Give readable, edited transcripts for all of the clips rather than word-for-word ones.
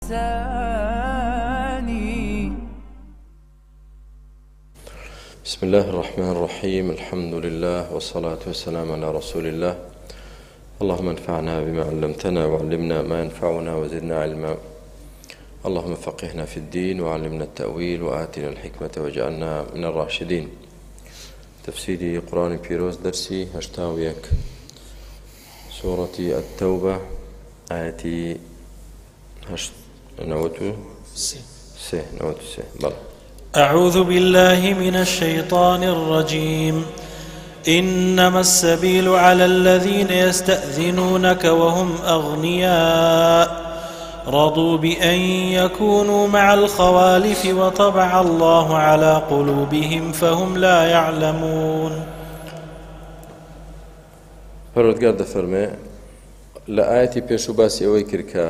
بسم الله الرحمن الرحيم. الحمد لله والصلاة والسلام على رسول الله. اللهم انفعنا بما علمتنا وعلمنا ما ينفعنا وزدنا علما. اللهم فقهنا في الدين وعلمنا التأويل وآتنا الحكمة واجعلنا من الراشدين. تفسير قرآن بيروز درسي هشتاويك سورة التوبة آياتي نوتو سه بل. أعوذ بالله من الشيطان الرجيم. إنما السبيل على الذين يستأذنونك وهم أغنياء رضوا بأن يكونوا مع الخوالف وطبع الله على قلوبهم فهم لا يعلمون. پەروەردگار دەفەرمێ لە ئاەتی پێش و باسی ئەوەی کرد کە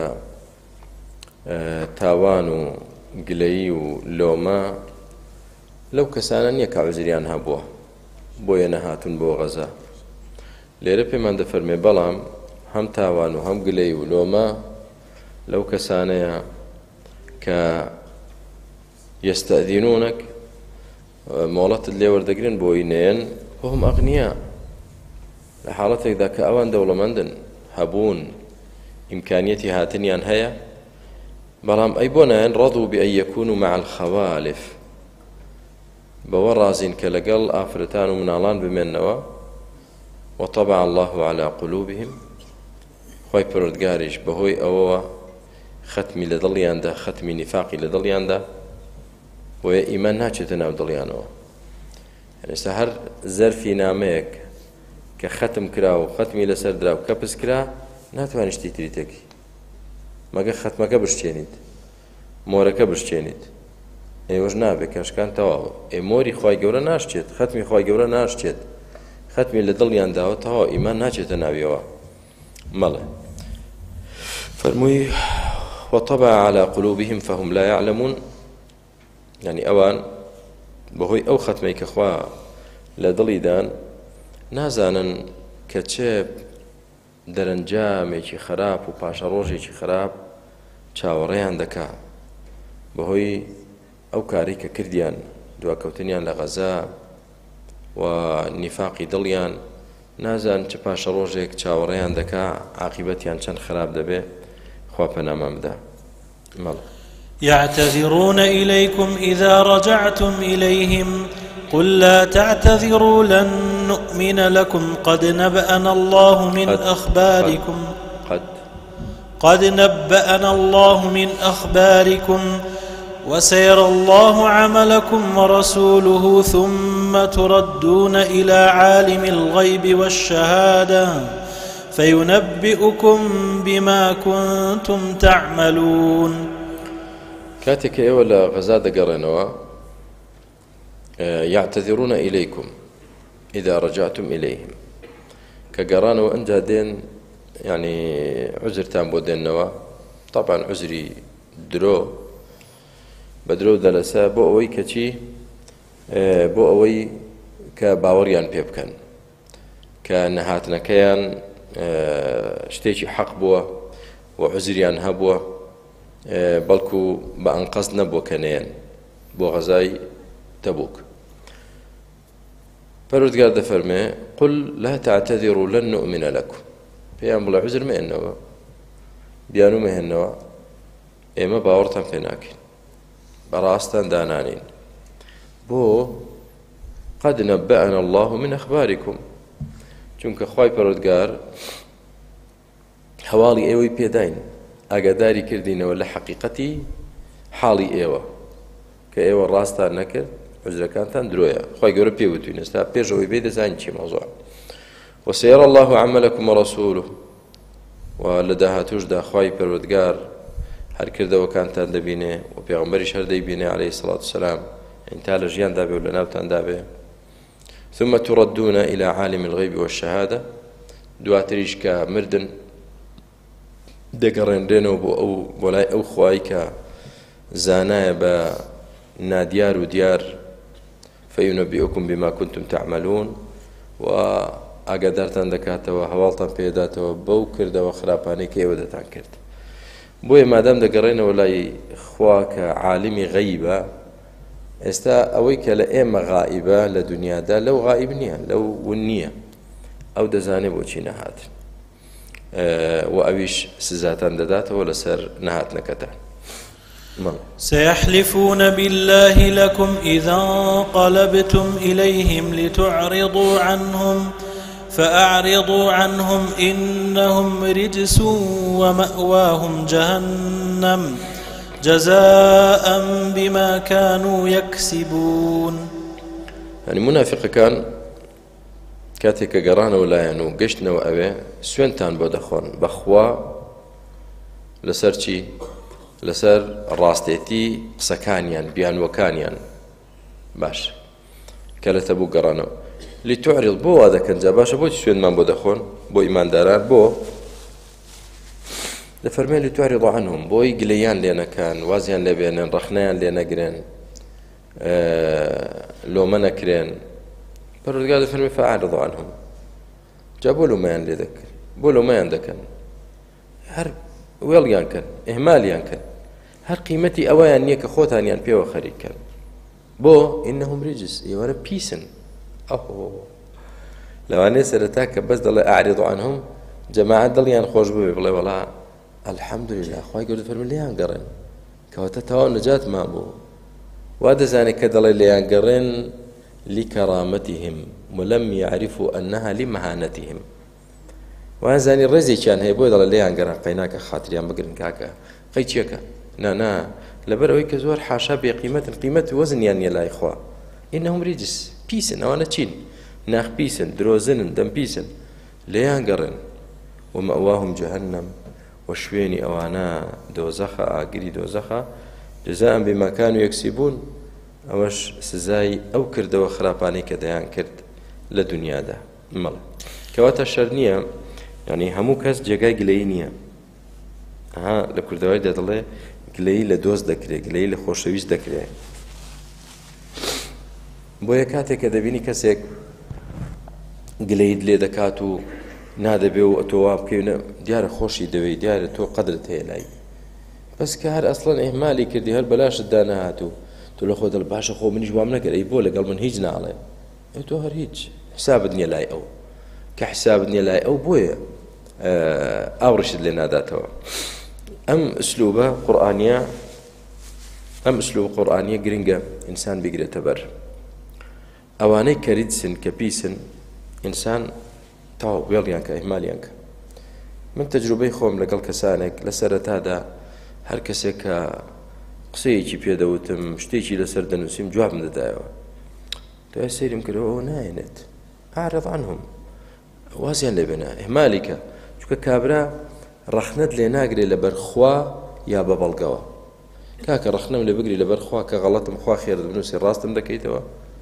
تاوان و گلەیی و لۆمە لەو کەسانە نییە کە عوزریان هەبووە بۆیە نەهاتون بۆ غەزا. لێرە پێمان دەفەرمێ بەڵام هەم تاوان و هەم گلەی و لۆمە لەو کەسانەیە کە یەستەئذینونەک مۆڵەتت لێ وەردەگرن بۆی نێن وهم ئەغنیا، لە حاڵەتێکدا کە ئەوان دەوڵەمەندن هەبوون ئیمکانیەتی هاتنیان هەیە، بەڵام ئەی بۆ نایەن ڕەضوا بئەن یەکونوا مع الخەوالف، بەوە ڕازین کە لەگەڵ ئافرەتان و مناڵان بمێننەوە. وطبع الله على قلوبهم، خۆی پەروەردگاریش بەهۆی ئەوەوە ختمی لە دڵیاندا، ختمی نیفاقی لە دڵیاندا، بۆیە ئیمان ناچێتە ناو دڵیانەوە. ئێستا هەر زەرفی نامەیەک کە ختم کرا و ختمی لەسەر درا و کەپس کرا ناتوانێت شتی تری تێکی مەگە ختمەکە بشتێنیت، مۆرەکە بشتێنیت، ئێوەش نابێت کەشکان تەواو مۆری خوای گەورە ناشتێت، ختمی خوای گەورە ناشتێت، ختمی لە دڵیانداوە تەواو ئیمان ناچێتە ناویەوە. مەڵێ فەرمووی وطبع على قلوبهم فهم لا يعلمون، يعني ئەوان بەهۆی ئەو ختمەی کە خوا لە دڵیدان نازانن کە چێ دەرەنجامێکی خراپ و پاشە ڕۆژێکی خراپ چاوەڕێیان دەکا بەهۆی ئەو کاری کە کردیان، دواکەوتنیان لە غەزا و نیفاقی دڵیان، نازان چ پاشە ڕۆژێک چاوەڕێیان دەکا عاقیبەتیان چەند خراپ دەبێ. خوا پەنامان بدە. مەڵ يعتذرون إليكم إذا رجعتم إليهم قل لا تعتذروا لن نؤمن لكم قد نبأنا الله من أخباركم وسيرى الله عملكم ورسوله ثم تردون إلى عالم الغيب والشهادة فينبئكم بما كنتم تعملون. كاتك ولا غزا دقرنوا يعتذرون إليكم إذا رجعتم إليهم، كقران وأنجا دين يعني عذر تام بودين نوا، طبعا عذري درو بدرو دلسا بو أوي كتي بو أوي كباوريان بيبكن كنهاتنا كيان شتيشي حق بوا وعذريان هبوا بلكو بأنقذنا بو كنين بو غزاي تبوك. پەروەردگار دەفەرمێ قل لا تعتذروا لن نؤمن لكم، پێیان بڵێ عوزر مێننەوە، بیانوو مێننەوە، ئێمە باوەڕتان پێ ناکەین، بەڕاستان دانانین، بۆ قد نبأنا الله من أخباركم، چونکە خوای پەروەردگار هەواڵی ئێوەی پێداین، ئاگاداری کردینەوە لە حەقیقەتی حاڵی ئێوە کە ئێوە ڕاستان نەکرد، عذرەکانتان درۆیە، خوای گەورە پێوتوین ئێستا پێشەوەی بێ دەزانین چی مەوزوعە. وسيرى الله عملكم ورسوله، و لە داهاتووشدا خوای پەروەردگار هەر کردەوەکانتان دەبینێ و پێغەمبەریش هەر دەیبینێ عەلەیهی سەڵات وسەلام، تا لە ژیاندا بێ و لە ناوتاندا بێ. ثم تردون إلى عالم الغيب والشهادة، دواتریش کە مردن دەگەڕێنرێنەوە بۆ لای ئەو خوای کە زانایە بە نادیار و دیار. فينبئكم بما كنتم تعملون، و ئاگادارتان دەکاتەوە، هەواڵتان پێداتەوە بەو کردەوە خراپانەی کە ئێوە دەتان کرد. بۆیە مادام دەگەڕێنەوە لای خوا کە عالمی غەیبە، ئێستا ئەوەی کە لە ئێمە غائبە لە دنیادا لەو غائب نییە، لەو ون نییە، ئەو دەزانێ بۆچی نەهات و ئەویش سزاتان دەداتەوە لەسەر نەهاتنەکەتان. سيحلفون بالله لكم إذا انقلبتم إليهم لتعرضوا عنهم فأعرضوا عنهم إنهم رجس ومأواهم جهنم جزاء بما كانوا يكسبون. يعني منافق كان كاتێک کە گەڕانەوە لایەن و گەشتنەوە ئەوێ سوێنتان بۆ دەخۆن بەخوا لەسەر چی؟ لەسەر ڕاستێتی قسەکانیان بیانوەکانیان. باش کە لە تەبوو گەڕانەوە لتعرض بۆ وا دەکەن جا باشە بۆچی سوێنمان بۆ دەخۆن بۆ ئیمانداران بۆ دەفەرمێ لتعرض عنهم بۆی گلەیان لێ نەکەن، وازیان لێ بێنن، ڕەخنەیان لێ نەگرن، لۆمە نەکرێن. پەروەردگار دەفەرمێ فأعرض عنهم جا بۆ لۆمەیان لێ دەکەن، بۆ لۆمەیان دەکەن، هەر وێڵیان کەن، ئێهمالیان کەن، هەر قیمەتی ئەوەیان نییە کە خۆتانیان پێوە خەریککەن. بۆ ئینەهم ریجس ئێوەرە پیسن. لەوانەیە سەرەتا کە بەس دەڵێ ئەعرض عنهم جەماعەت دڵیان خۆش ببێ بڵێ وەڵا الحەمدولله خوای گەورە فەرمێ لێیان گەڕێن، کەواتە تەواو نەجاتمان بوو. وا دەزانێت کە دەڵێ لێیان گەڕێن لكرامتهم ولم يعرفوا أنها لمهانتهم. وازاني رزي كان هي بوي دڵێ لێیان گەڕێن قەیناکە خاتریان بگرن کاکە قەی چیەکە نا لەبەر ئەوەی کە زۆر حاشا بێقیمەتن، قیمەت وەزنیان نییە لای خوا. ئینەهم ریجس پیسن، ئەوانە چین؟ ناخ پیسن، درۆزنن، دەم پیسن، لێیان گەڕێن. ومأواهم جهنم وشوێنی ئەوانە دۆزەخە، ئاگری دۆزەخە جزاء بما كانوا يكسبون. ئەوەش سزای ئەو کردەوە خراپانەی کە دەیان کرد لە دنیادا. مەڵێ کەواتە شەر نییە، یعنی هەموو کەس جێگای گلەیی نییە. لە کوردەوەی دەدڵێ گلەیی لە دۆست دەکرێت، گلەیی لە خۆشەویست دەکرێت. بۆیە کاتێک کە دەبینی کەسێک گلەیت لێ دەکات و نادەبێ و تۆ وا بکەوێنە دیارە خۆشی دەوێت، دیارە تۆ قەدرت هەیە لای، بەس کە هەر ئەسڵەن ئێهمالی کردی، هەر بەلاشت دانەهات و تۆ لە خۆ دڵ باشە خۆ منیش وام نەکرد، ئەی بۆ لەگەڵ من هیچ ناڵێ، تۆ هەر هیچ حسابت نییە لای ئەو، کە حسابت نییە لای ئەو بۆیە ئاوڕشت لێ ناداتەوە. ئەم ئسلوبە قورئانیە، ئەم ئسلوبە قورئانیە گرنگە ئینسان بگرێتە بەر. ئەوانەی کە ریجسن کە پیسن ئینسان تاو وێڵیان کە ئیهمالیان کە. من تەجروبەی خۆم لەگەڵ کەسانێک لە سەرەتادا هەر کەسێک کە قسەیەکی پێدەوتم شتێکی لەسەر دەنووسیم جوابم دەدایەوە، دوای سەیرم کردەوە ئەوە نایەنێت، ئەعرض عنهم وازیان لێ بێنە، ئیهمالی کە، چونکە کابرا ڕەخنەت لێ ناگرێت لەبەر خوا یا بە بەڵگەوە. کاکە ڕەخنەم لێ بگری لەبەر خوا کە غەڵەتم خوا خێرت بنووسی ڕاستم دەکەیتەوە،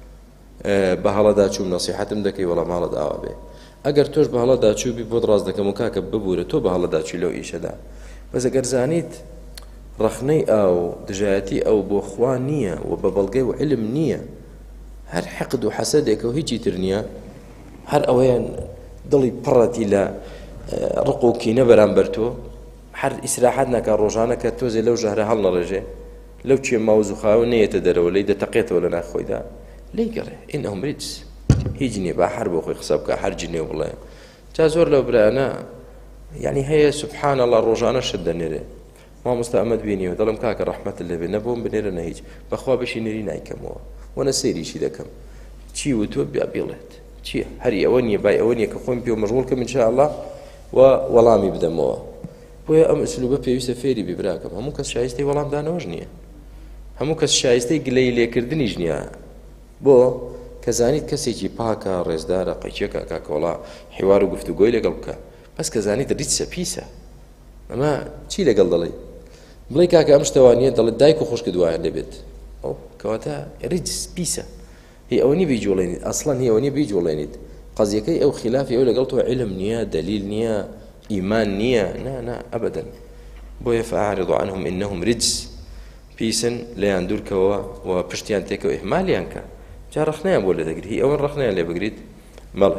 بە هەڵەدا چووم نەسیحەتم دەکەی وەڵام هەڵەت ئاوا بێ. ئەگەر تۆش بە هەڵەدا چووبی بۆت ڕاست دەکەم و کاکە ببوورە تۆ بە هەڵەدا چووی لەو ئیشەدا. بەس ئەگەر زانیت ڕەخنەی ئەو دژایەتی ئەو بۆ خوا نییە و بە بەڵگەی و علم نییە، هەر حەقد و حەسەدێکە و هیچی تر نییە، هەر ئەوەیان دڵی پڕەتی لە ڕق و کینە بەرامبەر تۆ، هەر ئیسراحەت ناکات ڕۆژانە کە تۆزێ لەو ژەهرە هەڵ نەڕێژێ، لەو چێ ماوز و خاوە نەیەتە دەرەوە، لی دەتەقێتەوە لە ناخۆیدا، لی گەڕێ ئینەهم ریجس هیچ نییە، با هەر بۆ خۆی قسە بکە، هەر جنێ بڵێ. جا زۆر لەو برایانە یعنی هەیە سوبحان الله ڕۆژانە شت دەنێرێ، مامۆستا ئەمەد بینیوە دەڵم کاکە ڕەحمەت لێ بێ، نەبۆم بنێرە نە هیچ، بەخوا بەشی نێری نایکەمەوە وەنە سەیریشی دەکەم، چی وتۆ بیا بێڵێت چییە، هەری ئەوە نییە بای ئەوە نییە کە خۆم پێ و مەشغوڵ کەم ئینشاءالله و وەڵامی بدەمەوە. بۆیە ئەم ئسلوبە پێویستە فێری بی براکەم، هەموو کەس شایستەی وەڵامدانەوەش نییە، هەموو کەس شایستەی گلەی لێکردنیش نییە. بۆ کە زانیت کەسێکی پاکە ڕێزدارە قەیچێکە کاکەوەڵا حیوار و گفتوگۆی لەگەڵ بکە، بەس کە زانیت ریجسە پیسە، ئەمە چی لەگەڵ دەڵێ؟ بڵێ کاکە ئەم شتەوانیە دەڵێت دایک و خوشکت وایە لێبێت، ئەو کەواتە ریجس پیسە، هی ئەوە نییە بیجوڵێنیت، ئەسڵەن هی ئەوە نییە بیجوڵێنیت، قەزیەکەی ئەو خلافی ئەو لەگەڵ تۆ علم نییە، دلیل نییە، ئیمان نییە، نا ئەبەدەن. بۆیە فأعرض عنهم إنهم رجس پیسن لەیان دوورکەوە و پشتیان تێکەوە ئیهمالیان کە، جا ڕەخنەیان بۆ لێ دەگریت، هی ئەوەن ڕەخنەیان لێ بگریت. بەڵێ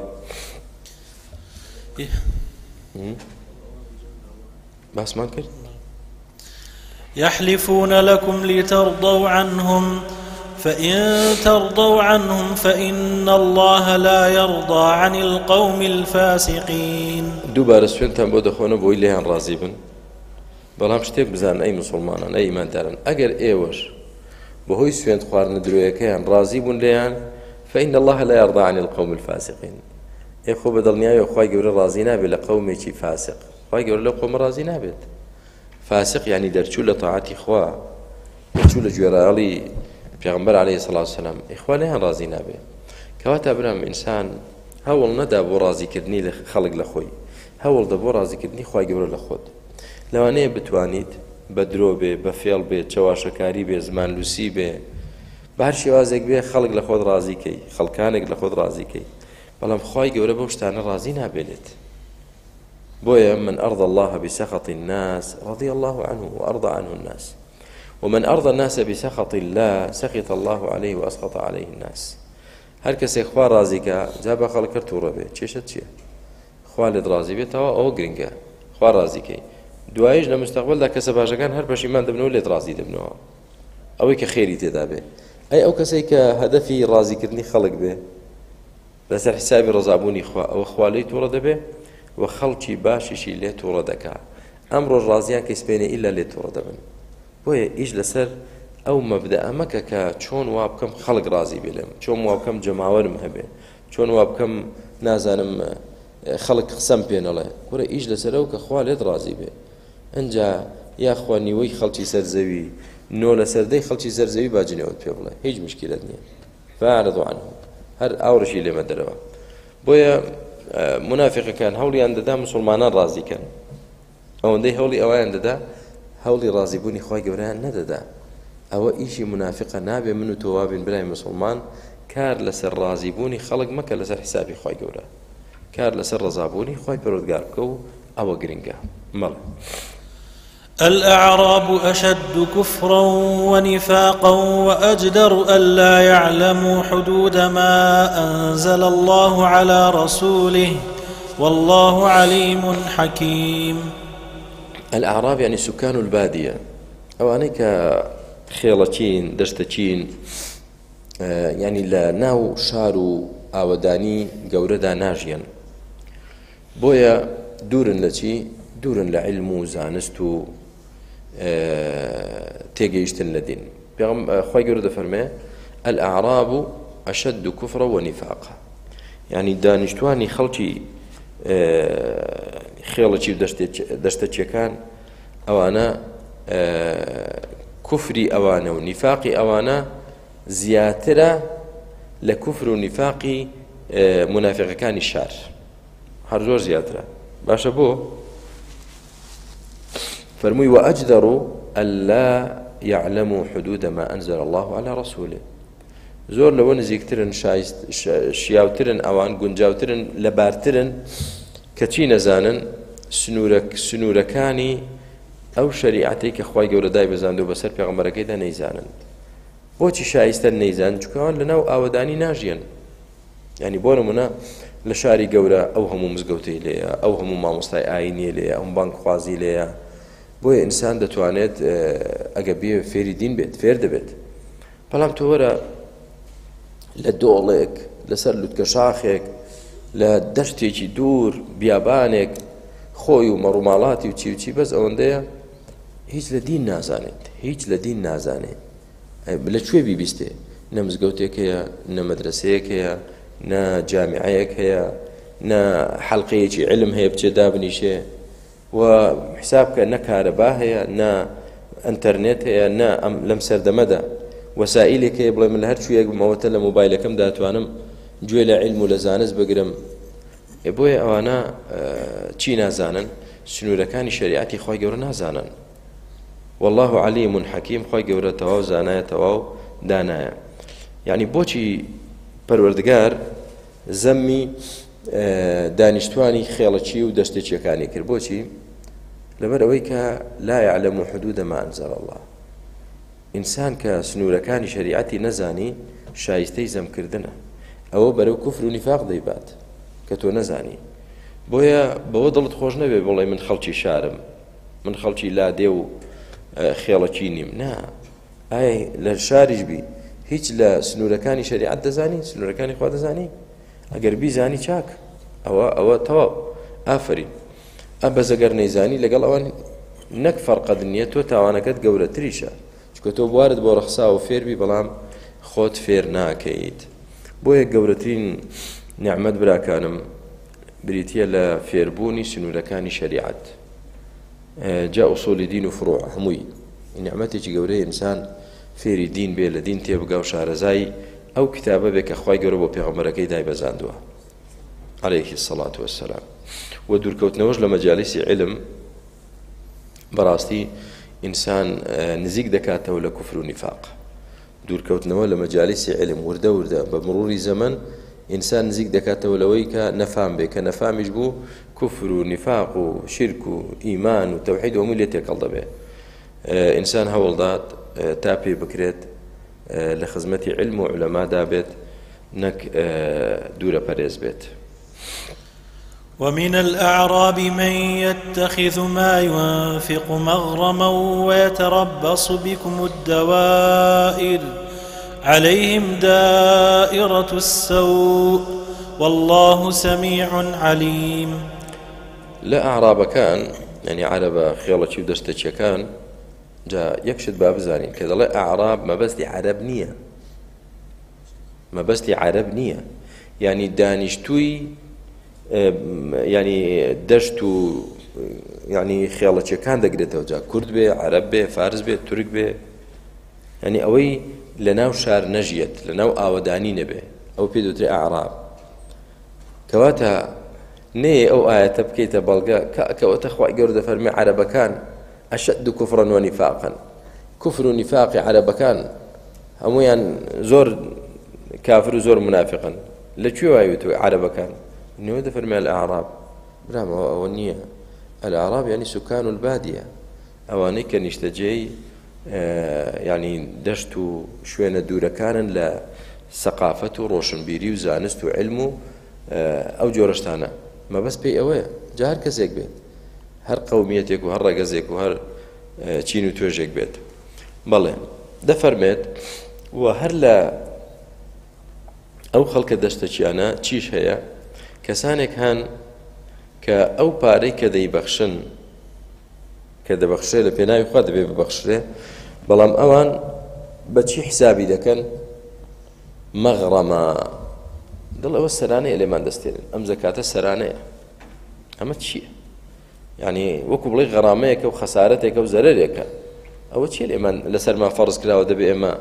باسمان کرد يحلفون لكم لترضوا عنهم فإن ترضوا عنهم فإن الله لا يرضى عن القوم الفاسقين. دووبارە سوێنتان بۆ دەخۆنە بۆی لێیان ڕازی بن، بەڵام شتێک بزانن ئەی مسلمانان، ئەی ئیماندارن، ئەگەر ئێوەش بەهۆی سوێند خواردنە درۆیەکەیان ڕازی بوون لێیان، فإن الله لا يرضى عن القوم الفاسقين. ئێخۆ بە دڵنیایە خوای گەورە ڕازی نابێت لە قەومێکی فاسق. خوای گەورە لە قەومە ڕازی نابێت. فاسق یعنی دەرچوو لە تاعاتی خوا، دەرچوو لە گوێڕایەڵی پێغەمبەر عەلەیهی سەڵاتو وسەلام، ئیخوا لێیان ڕازی نابێت. کەواتە برام ئینسان هەوڵ نەدا بۆ ڕازیکردنی لە خەڵک لە خۆی، هەوڵدە بۆ ڕازیکردنی خوای گەورە لە خۆت. لەوانەیە بتوانیت بە درۆ بێ، بە فێڵ بێ، چەواشەکاری بێ، زمانلووسی بێ، بە هەر شێوازێک بێ خەڵک لە خۆت ڕازیکەی، خەڵکانێک لە خۆت ڕازیکەی، بەڵام خوای گەورە بەو شتانە ڕازی نابێت. بۆیە من أرضى الله بسخط الناس رضي الله عنه وأرضى عنه الناس، ومن أرضى الناس بسخط الله سخط الله عليه وأسخط عليه الناس. هەر کەسێک خوا ڕازیکە جا بە خەڵک کرد تووڕە بێ، کێشەت چییە؟ خوا لێت ڕازی بێتەوە، ئەوە گرنگە، خوا ڕازیکەی. دوایش لە مستەقبەلدا کەسە باشەکان هەر پەشیمان دەبنەوە لێت ڕازی دەبنەوە، ئەوەی کە خێری تێدا بێ. ئەی ئەو کەسەی کە هەدەفی ڕازیکردنی خەڵک بێ لەسەر حسابی ڕزابوونی خوا، ئەوە خوا لێی تووڕە دەبێ و خەڵکی باشیشی لێ تووڕە دەکا. ئەمڕۆ ڕازیان کەس پێنێ ئیلا لێ تووڕە دەبن. بۆیە ئیش لەسەر ئەو مەبدەئە مەکە کە چۆن وا بکەم خەڵک ڕازی بێ لێم، چۆن وا بکەم جەماوەرم هەبێ، چۆن وا بکەم نازانم خەڵک قسەم پێ نەڵێ. کوورە ئیش لەسەر ئەو کە خوا لێت ڕازی بێ. ئەنجا یاخوا نیوەی خەڵکی سەرزەوی نۆ لە سەردەی خەڵکی سەرزەوی باجنێوت پێ بڵێ، هیچ مشکلت نییە. فأعرضوا عنهم، هەر ئاوڕشی لێمە دەرەوە. بۆیە منافقەکان هەوڵیان دەدا مسلمانان ڕازیکەن، ئەوەندەی هەوڵی ئەویان دەدا هەوڵی ڕازیبوونی خوای گەورەیان نەدەدا. ئەوە ئیشی منافقە نابێ. من و تۆ وابین برای مسلمان، کار لەسەر ڕازیبوونی خەڵک مەکە لەسەر حسابی خوای گەورە، کار لەسەر ڕزابوونی خوای پەروەردگار بکە و ئەوە گرنگە. مەڵێ الأعراب أشد كفرا ونفاقا وأجدر ألا يعلموا حدود ما أنزل الله على رسوله والله عليم حكيم. الأعراب يعني سكان البادية، أو أنيك خيلتين دشتتين، يعني لا ناو شارو ئاوەدانی گەورەدا ناژیان. بۆیە دوورن لە چی؟ دوورن لە علم و زانست و تێگەیشتن لە دین. خوای گەورە دەفەرمێ الأعراب أشد كفرا ونفاقا، يعني دانیشتوانی خەڵکی خێڵەکی و دەشتەچیەکان ئەوانە کوفری ئەوانە و نیفاقی ئەوانە زیاترە لە کوفر و نیفاقی منافقەکانی شار، هەر زۆر زیاترە. باشە بۆ فەرمووی وأجدر ألا يعلموا حدود ما أنزل الله على رسوله. زۆر لەوە نزیکترن، شیاوترن، ئەوان گونجاوترن، لەبارترن کە چی نەزانن سنوورەکانی ئەو شەریعەتەی کە خوای گەورە دای بەزاندوو بەسەر پێغەمبەرەکەیدا نەیزانن. بۆچی شایستە نەیزان؟ چونکەوان لەناو ئاوەدانی ناژیان. یعنی بۆ نمونە لە شاری گەورە ئەو هەموو مزگەوتەی لێیە، ئەو هەموو مامۆستای ئاینیە لێیە، ئەو بانک خوازی لێیە. بۆیە ئینسان دەتوانێت ئەگە بێ فێری دین بێت، فێر دەبێت. بەڵام تۆ وەرە لە دۆڵێک، لەسەر لوتکە شاخێک، لە دەشتێکی دوور، بیابانێک، خۆی و مەڕووماڵاتی و چی و چی، بەس ئەوەندەیە هیچ لە دین نازانێت، هیچ لە دین نازانێت. لەکوێ بیبیستێ؟ نە مزگەوتێک هەیە، نە مەدرسەیەک هەیە، نە جامیعەیەک هەیە، نە حەڵقەیەکی علم هەیە بچێ دابنیشێ، و حساب کە نە کارەبا هەیە، نە ئەنتەرنێت هەیە، نە لەم سەردەمەدا وەسائلێک هەیە بڵێ من لە هەر کوێیەک بمەوەتە لە مۆبایلەکەم داتوانم گوێ لە علم و لە زانست بگرم. بۆیە ئەوانە چی نازانن؟ سنوورەکانی شریعەتی خوای گەورە نازانن. والله علیم حەکیم، خوای گەورە تەواو زانایە، تەواو دانایە. یعنی بۆچی پەروەردگار زەممی دانیشتوانی خێڵەکی و دەشتێکیەکانی کرد؟ بۆچی؟ لەبەر ئەوەی کە لا يعلم حدود ما أنزل الله. ئینسان کە سنوورەکانی شریعەتی نەزانی شایستەی زەمکردنە، ئەوە بەرەو کوفر و نیفاق دەیبات کە تۆ نەزانی. بۆیە بەوە دڵت خۆش نەبێ بڵێ من خەڵکی شارم، من خەڵکی لادێ و خێڵەکی نیم نا ئایا لە شاریش بی هیچ لە سنوورەکانی شریعەت دەزانی سنوورەکانی خوا دەزانی ئەگەر بیزانی چاک ئەوە تەواو ئافرین بەس ئەگەر نەیزانی لەگەڵ ئەوان نەک فەرقەت نییە تۆ تاوانەکەت گەورەتریشە چونکە تۆ بوارت بۆ ڕەخسا و فێربی بەڵام خۆت فێر ناکەیت بۆیە گەورەترین نعمەت براکانم بریتیە لە فێربوونی سنوورەکانی شریعەت جا ئوسولی دین و فروع هەمووی نعمەتێکی گەورەی ئینسان فێری دین بێ لە دین تێبگا و شارەزای ئەو کتابە بێ کە خوای گەورە بۆ پێغەمبەرەکەی دایبەزاندووە عليه الصلاة والسلام و دوورکەوتنەوەش لە مەجالیسی علم بەڕاستی ئینسان نزیک دەکاتەوە لە کوفر و نیفاق دوورکەوتنەوە لە مەجالیسی علم وردە وردە بە مروری زەمن ئینسان نزیک دەکاتەوە لەوەی کە نەفام بێ کە نەفامیش بوو کوفر و نیفاق و شرک و ئیمان و تەوحید و هەمووی لێ تێکەڵ دەبێ ئینسان هەوڵدات تا پێ بکرێت لە خزمەتی علم و علەمادا بێت نەک دوورە پەرێز بێت. ومن الأعراب من يتخذ ما ينفق مغرما ويتربص بكم الدوائر عليهم دائرة السوء والله سميع عليم. لا أعراب كان يعني عرب خيالة ودشتك كان جاء يكشد باب زاني كذا لا أعراب ما بس عرب نية ما بس عرب نية يعني دانشتوي يعني دشتو يعني خيالة كان دقرته جا كرد به عرب به فارس به ترك به يعني أوي لناو شار نجيت لناو آوداني نبه أو بيدوتري أعراب كواتا ني أو آية تبكيت بلغا كواتا خواهي قرد فرمي عرب كان أشد كفرا ونفاقا كفر ونفاق عرب كان همويان زور كافر وزور منافقا لشو آيوتو عرب كان إنه هذا فرمي الأعراب برام أولنية الأعراب يعني سكان البادية أواني كان يشتجي يعني دشتو شوينة دورة كان لثقافة روشنبيري وزانست وعلمه أو جورشتانا ما بس بي أوي جا هر كسيك بيت هر قوميتك وهر رقزك وهر چين وتوجيك بيت بله ده فرميت وهر لا أو خلق دشتشيانا چيش هيا كسانك هان كأو باري كذي بخشن كذا بخشة لبناء خد ببخشة بلام أوان بتشي حسابي دكان مغرما دل أول سرانة اللي ما دستين أم زكاة السرانة أما تشي يعني وكبلي غرامك وخسارتك وزررك أو تشي اللي ما لسر ما فرض كلا ودبي إما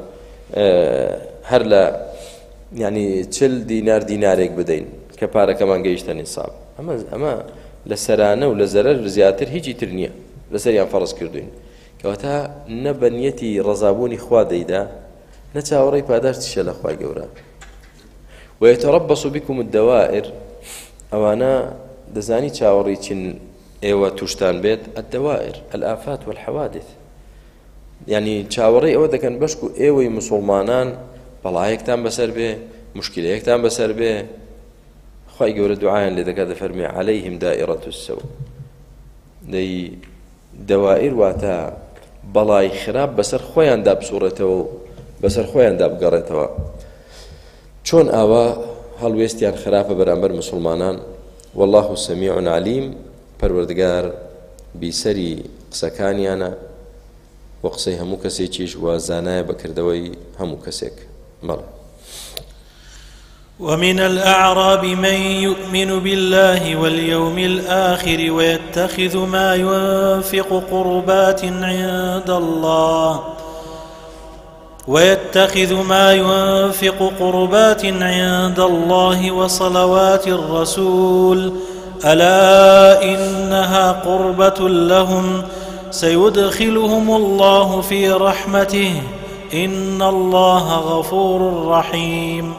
هرلا يعني تشل دينارك بدين كبارة كمان جيش تنصاب أما لسرانة ولزرر زياتر هيجي ترنيا لسريان فرض كردين كواتا نبنيتي رزابوني خوا ديدا نتاوري باداش تشل خوا جورا ويتربص بكم الدوائر أوانا دزاني تاوري تشن ايوا توشتان بيت الدوائر الآفات والحوادث يعني تاوري ايوا كان بشكو ايوي مسلمانان بلايكتان بسر به مشكليكتان بسر به خوا جورا دعاء لذا فرمي عليهم دائرة السوء دي دوائر واتا بلاي خراب بسر خويان داب صورته بسر خويان داب قريته چون آوا هلويستيان خرافة برامبر مسلمانان والله سميع عليم پروردگار بيسري قسكانيانا وقسي همو كسي چيش وزانايا بكردوي همو كسيك مالا. ومن الأعراب من يؤمن بالله واليوم الآخر ويتخذ ما ينفق قربات عند الله وصلوات الرسول ألا إنها قربة لهم سيدخلهم الله في رحمته إن الله غفور رحيم.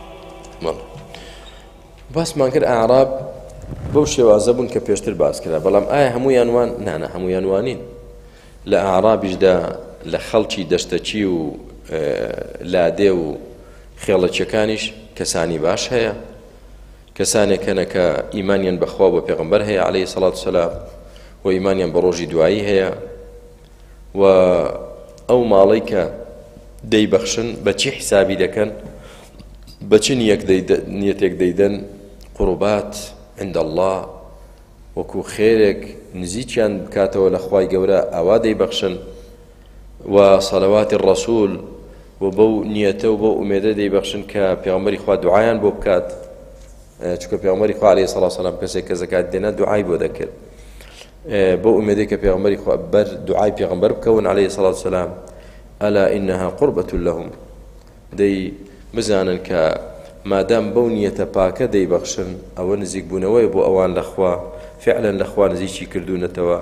باس ما كر أعراب بوشي وعزبون كبيشتر باس كلا بلام همو ينوان نانا همو ينوانين لأعراب جدا لخلشي دشتشي و لادي و خيالتشكانيش كساني باش هيا كساني كانك إيمانيا بخوا وبيغمبر هيا عليه الصلاة والسلام وإيمانيا بروجي دعائي هيا و ئەو ماڵەی کە دەیبەخشن بە چی حسابی دەکەن، بە چ نیەتێک دەیدەن؟ قوربات عند الله، وەکو خێرێک نزیکیان بکاتەوە لە خوای گەورە ئاوا دەیبەخشن، و سەلەواتی ڕەسوول و بەو نیەتە و بەو ئومێدە دەیبەخشن کە پێغەمبەری خوا دوعایان بۆ بکات، چونکە پێغەمبەری خوا عەلەیهی سەڵات وسەلام کەسێک کە زەکات دێنە دوعای بۆ دەکرد، بۆ ئومێدەی کە پێغەمبەری خوا بەر دوعای پێغەمبەر بکەون عەلەیهی سەڵات وسەلام. ئەلا ئینەها قوربەة لەهم، دەی بزانن کە مادام بەو نیەتە پاکە دەیبەخشن ئەوە نزیک بوونەوەی بۆ ئەوان لەخوا، فعلا لەخوا نزیکی کردوونەتەوە.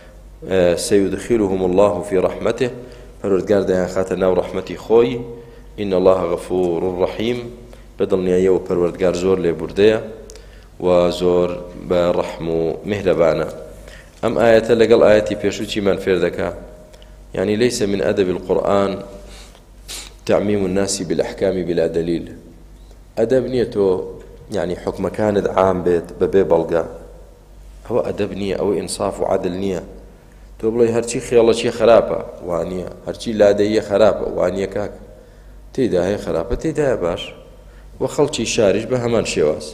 سيدخلهم الله في رحمته، پەروەردگار دەیان خاتە ناو ڕەحمەتی خۆی. إن الله غفور رحيم، بەدڵنیاییەوە پەروەردگار زۆر لێبوردەیە و زۆر بە ڕەحم و میهرەبانە. ئەم ئاەتە لەگەڵ ئاەتی پێشووچیمان فێر دەکا، يعني ليس من أدب القرآن تعميم الناس بالأحكام بلا دليل. أدب نيته يعني حكم كانت عام بيت ببي بلغا، هو أدب نية أو إنصاف وعدل نية. تقول هرشي خيالله شي خرابة وانية، هرشي لادية خرابة وانية كاك، تيدا هي خرابة تيدا باش، وخلشي شارج بهمان شواز.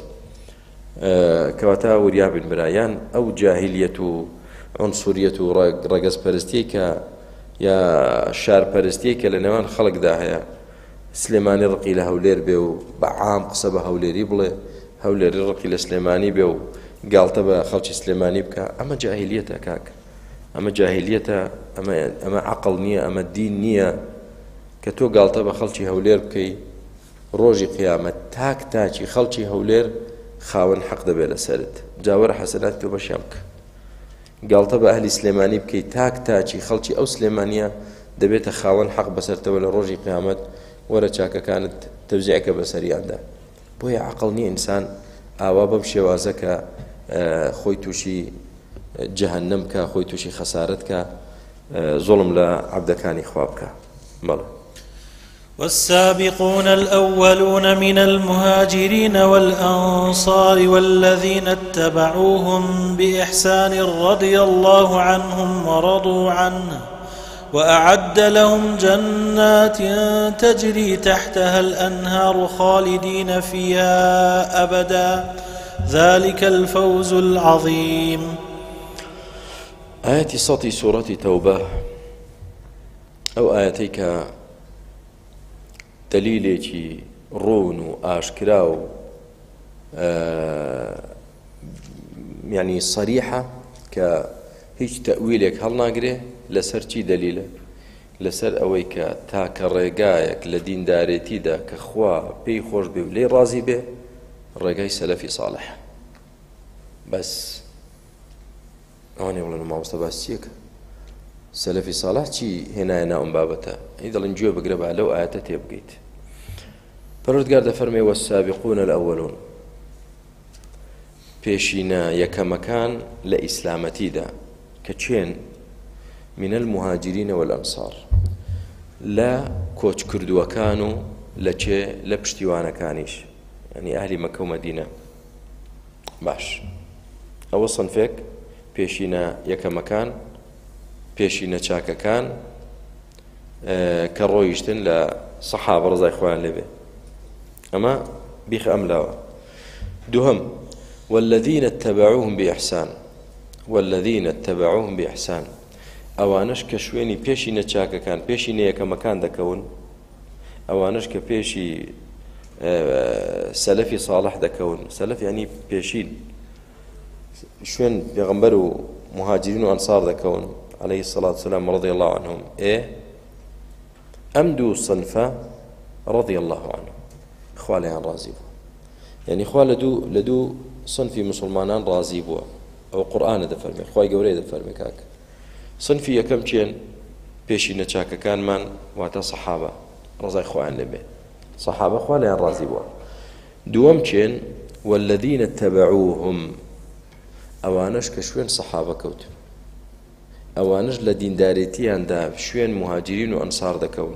كواتا وريا بن برايان أو جاهلية عنصرية رقص برستيكا يا شار برستيكا لنوان خلق داهيا سليماني رقي له هولير بيو بعام قصبه هوليري بله هوليري رقي لسليماني بيو قال تبا خلشي سليماني بكا. أما جاهليته كاك، أما جاهليته أما عقل نية، أما الدين نية، كتو قال تبا خلشي هولير بكي روجي قيامة تاك تاكي خلشي هولير خاون حق دبي لسرد جاور حسنات بشامك. قال طبعا أهل سليماني بكي تاك تاكي خلشي أو سليمانية دبيت خاون حق بسرته ولا روجي قيامت ولا شاكا كانت توزيعك بسري عنده. بويا عقلني إنسان آوا بمشي وازك خويتوشي جهنمك، خويتوشي خسارتك، ظلم لعبدكاني خوابك ماله. والسابقون الأولون من المهاجرين والأنصار والذين اتبعوهم بإحسان رضي الله عنهم ورضوا عنه وأعد لهم جنات تجري تحتها الأنهار خالدين فيها أبدا ذلك الفوز العظيم. آية صوتي سورة توبة أو آياتيك دليلێکی ڕوون و ئاشکرا و يعني صريحة کە هیچ تەویلێک هەڵناگرێ لەسەر چی دەلیلە؟ لەسەر ئەوەی کە تاکە ڕێگایەک لە دیندارێتیدا کە خوا پێی خۆش بێ و لێ ڕازی بێ ڕێگای سەلەفی ساڵح. بەس ئەوانێ بڵێن مامۆستا باس چیەکە؟ سەلەفی ساڵح چی هێنایە ناو ئەم بابەتە؟ ئەی دەڵێن گوێ بگرە با لەو ئاەتە تێبگەیت. پەروەردگار دەفەرمێ والسابقون الأولون، پێشینە یەکەمەکان لە ئیسلامەتیدا کە چێن؟ من المهاجرين والأنصار، لا کۆچ کردووەکان و لە چێ لە پشتیوانەکانیش، یعنی ئەهلی مەکە و مەدینە. باش، ئەوە سەنفێک پێشینە یەکەمەکان، پێشینە چاکەکان کە ڕۆیشتن لە سەحابە ڕزای خۆیان لێبێ. ئەمە بیخ ئەملاوە. دووهەم والذين اتبعوهم بإحسان، والذين اتبعوهم بإحسان، ئەوانش کە شوێنی پێشینە چاکەکان پێشینە یەکەمەکان دەکەون، ئەوانش کە پێشی سەلەفی ساڵح دەکەون. سەلەف یعنی پێشین، شوێن پێغەمبەر و مهاجرین و ئەنسار دەکەون عليه الصلاة والسلام رضي الله عنهم. ئەم دوو صنفە رضي الله عنهم، خوا لەیان ڕازی بووە، یعنی خوا لە دوو صنفی مسلمانان ڕازی بووە. ئەو قورئانە دەفەرمێ، خوای گەورەیە دەفەرمێ کاکە. صنفی یەکەم چێن؟ پێشینە چاکەکانمان، واتە سەحابە ڕزای خۆیان لێبێ، سەحابە خوا لەیان ڕازی بووە. دووەم چێن؟ والذين اتبعوهم، ئەوانش کە شوێن سەحابە کەوت، ئەوانش لە دیندارێتیاندا شوێن مهاجرین و ئەنسار دەکەون،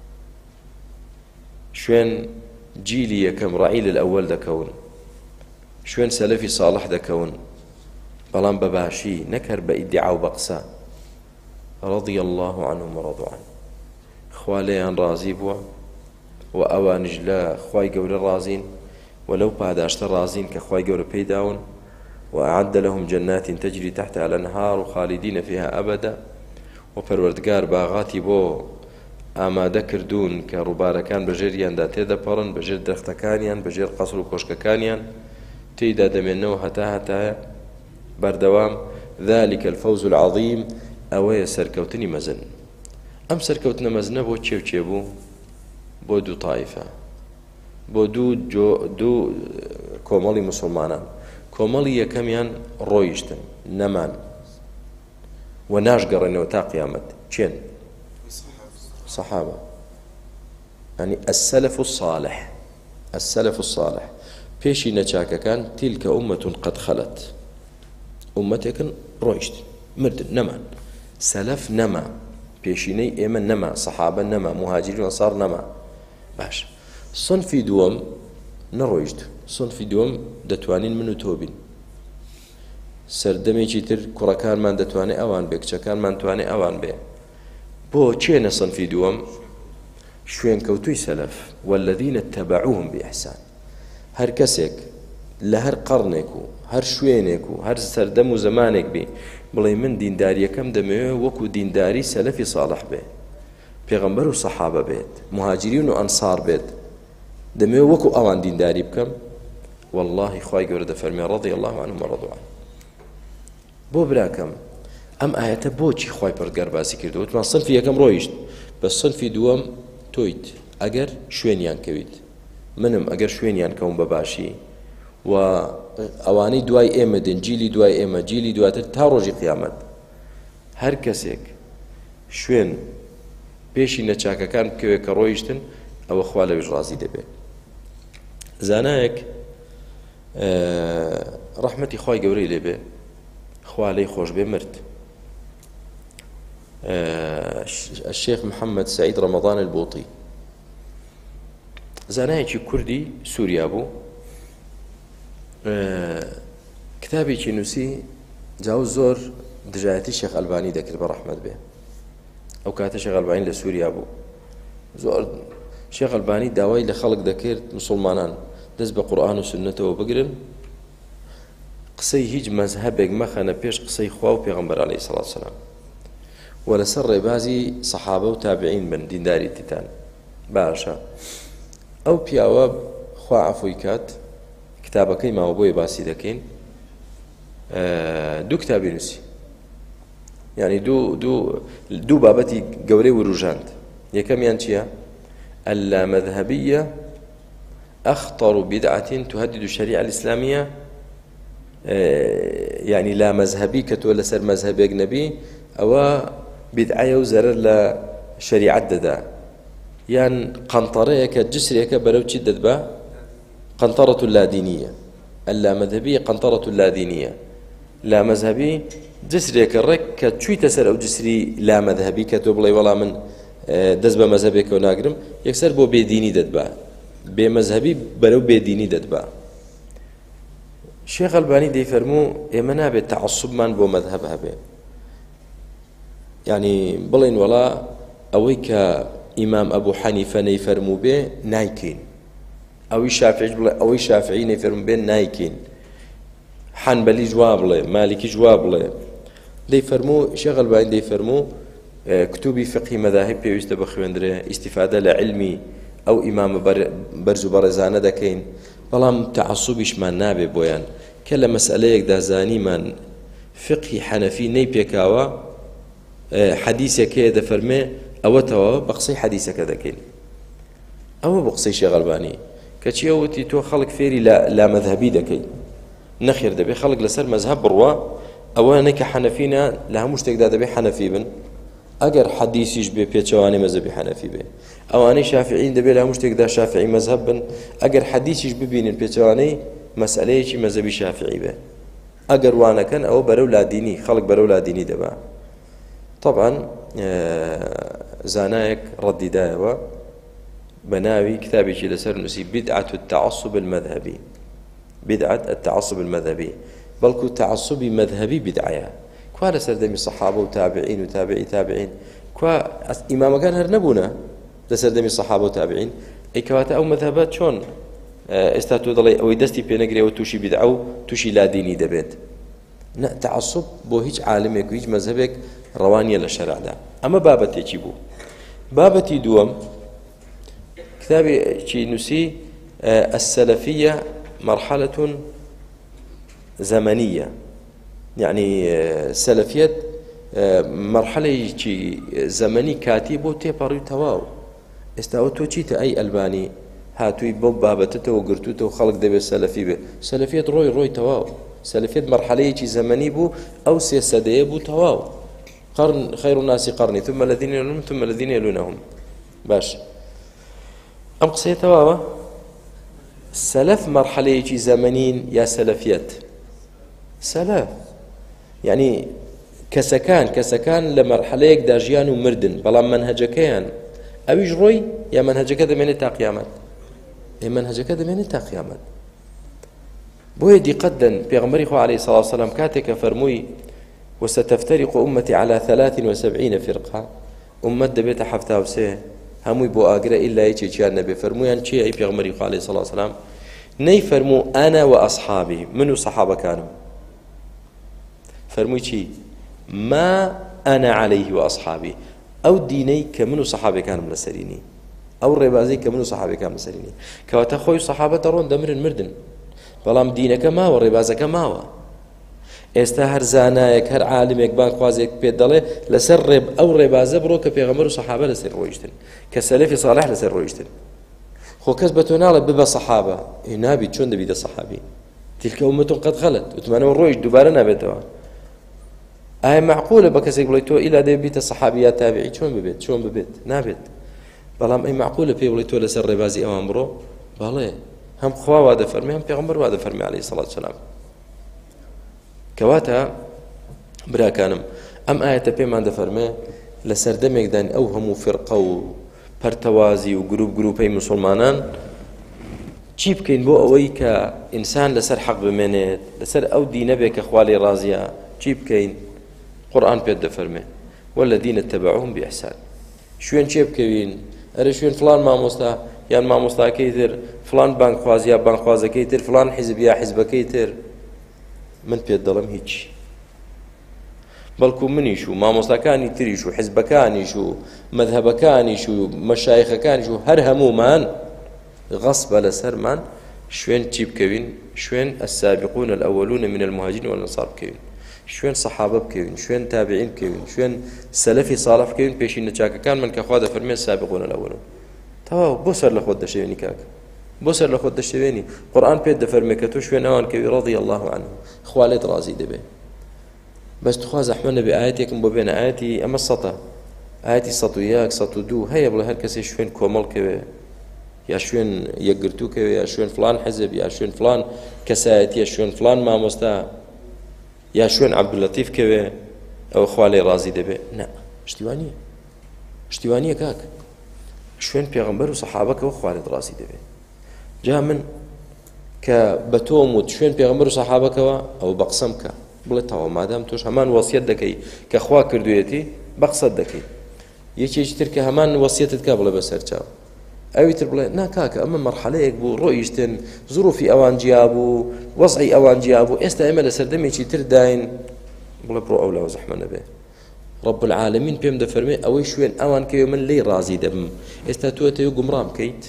شوێن جیلی یەکەم ڕعیل الأول دەکەون، شوێن سەلەفی ساڵح دەکەون، بەڵام بەباشی نەکەر بە ئیدعا و بە قسە. رضي الله عنهم ورضوا عنه خواليان رازي بوا وأوانج لا خواي قول الرازين ولو بعد أشتر رازين كخواي قول بيداون وأعد لهم جنات تجري تحتها الأنهار خالدين فيها أبدا وپروردگار باغاتی بۆ ئامادە کردوون کە ڕووبارەکان بەژێریاندا تێدەپەڕن بەژێر درەختەکانیان بەژێر قەسر و کۆشکەکانیان تێیدا دەمێننەوە هەتایە بەردەوام ذلك الفوز العظيم ئەوەیە سەرکەوتنی مەزن. ئەم سەرکەوتنە مەزنە بۆ چێ بوو؟ بۆ دوو تایفە، بۆ دوو کۆمەڵی مسلمانان. کۆمەڵی یەکەمیان ڕۆیشتن نەمان و ناشگەڕێنەوە تا قیامەت. چێن؟ صحابة، يعني السلف الصالح پێشی نەچاکەکان تلك أمة قد خلت، ئومەتێکن ڕۆیشت مردن نەمان. سەلەف نەما، پێشینەی ئێمە نەما، سەحابە نەما، مهاجرین و ئەنسار نەما. باش، صنفی دووەم نەڕۆیشت. صنفی دووەم دەتوانین من و تۆ بین، سەردەمێکی تر کوڕەکانمان دەتوانێت ئەوان بێ، کچەکانمان توانێت ئەوان بێ. بۆ چێنە صنفی دووەم؟ شوێنکەوتووی سەلەف والذین اتبعوهم بإحسان. هەر کەسێک لە هەر قەڕنێک و هەر شوێنێک و هەر سەردەم و زمانێک بێ بڵێ من دینداریەکەم دەمەوێت وەکو دینداری سەلەفی صالح بێ، پێغەمبەر و سەحابە بێت، مهاجرین و ئەنسار بێت، دەمەوێت وەکو ئەوان دینداری بکەم، والله خوای گەورە دەفەرمێ رضي الله عنهم ورضوا عنه. بۆ براکەم ئەم ئاەتە بۆچی خوای پەروەردگار باسی کردووە؟ وتمان صنفی یەکەم ڕۆیشت، بە صنفی دووەم تۆیت ئەگەر شوێنیان کەویت، منم ئەگەر شوێنیان کەوم بە باشی و ئەوانەی دوای ئێمە دن، جیلی دوای ئێمە، جیلی دواتر تا ڕۆژی قیامەت، هەر کەسێک شوێن پێشی نەچاکەکان بکەوێت کە ڕۆیشتن، ئەوە خوا لەویش ڕازی دەبێت. زانایەک ڕەحمەتی خوای گەورەی لێبێ، خوا لێی خۆش بێ، مرد. الشيخ محمد سعيد رمضان البوطي زانایەکی کوردی سووریا بوو، کتابێکی نووسی جاو زۆر دژایەتی شێخ ئەلبانی دەکرد بە ڕەحمەت بێ. ئەو کاتە شێخ ئەلبانی لە سووریا بوو، زۆر شێخ ئەلبانی داوای لە خەڵک دەکرد مسلمانان دەست بە قورئان و سنەتەوە بگرن، قسەی هیچ مەذهبێک مەخەنە پێش قسەی خوا و پێغەمبەر عەلەیهی سەڵات وسەلام، و لەسەر ڕێبازی سەحابە و تابعین بن، دینداری تیتان. باشە، ئەو پیاوە خوا عەفوی کات، کتابەکەی ماوە بۆیە باسی دەکەین، دوو کتابی نووسی، یعنی دوو بابەتی گەورەی وروژاند. یەکەمیان چییە؟ اللامذهبية أخطر بدعة تهدد الشريعة الإسلامية، يعني لا مذهبي كتولى سر مذهب أجنبي أو بدعة وزرر لشريعة ددا، يعني قنطرة كجسر كبرو تشدد با قنطرة اللادينية. اللامذهبية قنطرة اللادينية، لا مذهبي جسر كرك كتشوي تسر أو جسري لا مذهبي كتوبلي ولا من دەست بە مەذهبێکەوە ناگرم، یەکسەر بۆ بێدینی دەدبا، بێ مەذهبی بەرەو بێدینی دەدبا. شێخ ئەلبانی دەیفەرموو ئێمە نابێت تەعەسسوبمان بۆ مەذهب هەبێ، یعنی بڵێن وەڵا ئەوەی کە ئیمام ئەبوو حەنیفە نەیفەرموو بێ نایکەین، ئەوەی شافعی بڵێ ئەوەی شافعی نەیفەرموو بێ نایکەین، حەنبەلی جوا بڵێ، مالکی جوا بڵێ. دەیفەرموو شێخ ئەلبانی دەیفەرموو كتبي فقهي مذاهب پێویستە بخوێندرێ، ئیستیفادە لە علمی ئەو ئیمامە بەرز و بەڕێزانە دەکەین، بەڵام تەعەسسوبیشمان نابێ بۆیان کە لە مەسئلەیەکدا زانیمان فقهی حەنەفی نەی پێکاوە، حەدیثێکەیە دەفەرمێ ئەوە تەواوە بە قسەی حەدیثەکە دەکەین. ئەوە بۆ قسەی شێخ ئەلبانی کەچی ئەوتی تۆ خەڵک فێری لا مەذهبی دەکەی، نەخێر، دەبێ خەڵک لەسەر مەذهب بڕوا، ئەوانەی کە حەنەفینە لە هەموو شتێکدا دەبێ حەنەفی بن، ئەگەر حەدیثیش بێ پێچەوانی مەذهبی حەنەفی بێ. ئەوانەی شافعین دەبێت لە هەموو شتێکدا شافعی مەذهب بن، ئەگەر حەدیثیش ببینن پێچەوانەی مەسئلەیەکی مەذهبی شافعی بێ. ئەگەر وانەکەن ئەوە بەرەو لادینی، خەڵک بەرەو لادینی دەبا. طبعا زانایەک ڕەدیدایەوە بە ناوی کتابێکی لەسەر نووسی بدعة التعصب المذهبي، بدعة التعصب المذهبي، بەڵکو تعصبی مەذهبی بدعەیە، كوا لسردمي الصحابة وتابعين وتابعي تابعين كوا إمام كان هرنبونا لسردمي الصحابة وتابعين أي كواتا أو مذهبات شون استاتو ضلي أو دستي بينجري وتوشي بدعو توشي لا ديني دبيت تعصب بو هيج عالمك وهيج مذهبك روانية للشرع ده أما بابتي تجيبو بابتي دوم كتابي شي نسي السلفية مرحلة زمنية يعني سلفية مرحلة شي زمني كاتبو تيبارو تواو استاوتو چیت أي ألباني هاتوي بوب بابتته وقرتوته وخلق دبي السلفي به سلفية روي تواو سلفية مرحلة شي زمني بو أو سياسة بو تواو قرن خير الناس قرني ثم الذين يلونهم ثم الذين يلونهم باش أم قصية تواوا سلف مرحلة شي زمنين يا سلفيات سلف يعني كسكان لمرحلة داجيان ومردن بلا منهجكيان أويج روي يا منهجك هذا من تا قيامات يا منهجك هذا من تا قيامات بوي دي قدن بيغمري خو عليه الصلاة والسلام كاتك فرموي وستفترق أمتي على 73 فرقة أمت دبيت حفتها وسيه هموي بو آقرأ إلا يجي جان نبي فرموي أن شيء بيغمري خو عليه الصلاة والسلام ني فرمو أنا وأصحابي منو صحابة كانوا فرموي شي ما أنا عليه وأصحابي أو ديني كمنو صحابي كانوا لسريني أو الربازي كمنو صحابي كانوا لسريني كواتا خوي صحابة رون دمر مردن بلام دينك ما والربازك ما ئێستا هەر زانایەک هەر عالمێک بان خوازێک پێ دەڵێ لەسەر ڕێب ئەو ڕێبازە بڕۆ کە پێغەمبەر و سەحابە لەسەر ڕۆیشتن کە سەلەفی ساڵح لەسەر ڕۆیشتن خۆ کەس بە تۆ ناڵێت ببە سەحابە نابیت چۆن دەبیتە سەحابی تلکە ئومەتون قەد غەلەت وتمانەوە ڕۆیشت دووبارە نابێتەوە ئایا معقولە بە کەسێک بڵێ تۆ ئیلا دەبیتە سەحابی یا تابعی چۆن ببێت نابێت بەڵام ئەی معقولە پێ بڵێ تۆ لەسەر ڕێبازی ئەوان بڕۆ بەڵێ هەم خوا وا دەفەرمێ هەم پێغەمبەر وا دەفەرمێ عەلەیهی سەڵات وسەلام كواتا براكانم أم آية بيمان دفرمي لسردمك دان أو همو فرقة و پرتوازي و جروب أي مسلمانان چی بکەین بۆ ئەوەی کە ئینسان لەسەر حەق بمێنێت لەسەر ئەو دینە بێ کە خوا لێ ڕازیە چی بکەین قورئان پێت دەفەرمێ والذین اتبعوهم بإحسان شوێن چێ بکەوین ئەرە شوێن فلان مامۆستا یان مامۆستاکەی تر فلان بانکخواز یا بانکخوازەکەی تر فلان حیزب یا حیزبەکەی تر من پێت دەڵێم هیچ بەڵکو منیش و مامۆستاکانی تریش و حیزبەکانیش و مەذهەبەکانیش و مەشایخەکانیش و هەر هەمومان غصب لسرمان شوين تجيب كوين شوين السابقون الأولون من المهاجرين والأنصار كوين شوين صحابة كوين شوين تابعين كوين شوين سلفي صالح كوين بيشين نتشاكا كان من كخوادة فرمي السابقون الأولون تواو بوسر لخود دشويني كاك بوسر لخود دشويني قرآن بيد فرمي كتو شوين أوان كوي رضي الله عنه خوالد رازي دبي بس تخواز أحمد بآياتكم وبين آياتي أما السطة آياتي سطوياك سطو دو هيا بلا هركسي شوين كومل كوي يا شوين يقرتوك يا شوين فلان حزب يا شوين فلان كسايت يا شوين فلان مامۆستا يا شوين عبد اللطيف كوي أو خوالي رازي دبي لا اشتوانية كاك شوين بيغمبر وصحابك وخوالي رازي دبي جاء من كبتوموت شوين بيغمبر وصحابك أو بقسمك بلتها ما دام توش همان وصيت دكي كخوا كردويتي بقصد دكي يجي ترك همان وصيتك قبل بسرتشاو أوي تربلا ناكاك أما مرحلة يكبو رؤيشتن ظروفي أوان جيابو وضعي أوان جيابو استعمل سردمي شي ترداين بلا برو أولى وزحمنا به رب العالمين بيم دفرمي أوي شوين أوان كيو من لي رازي دم استاتوته يقوم رام كيت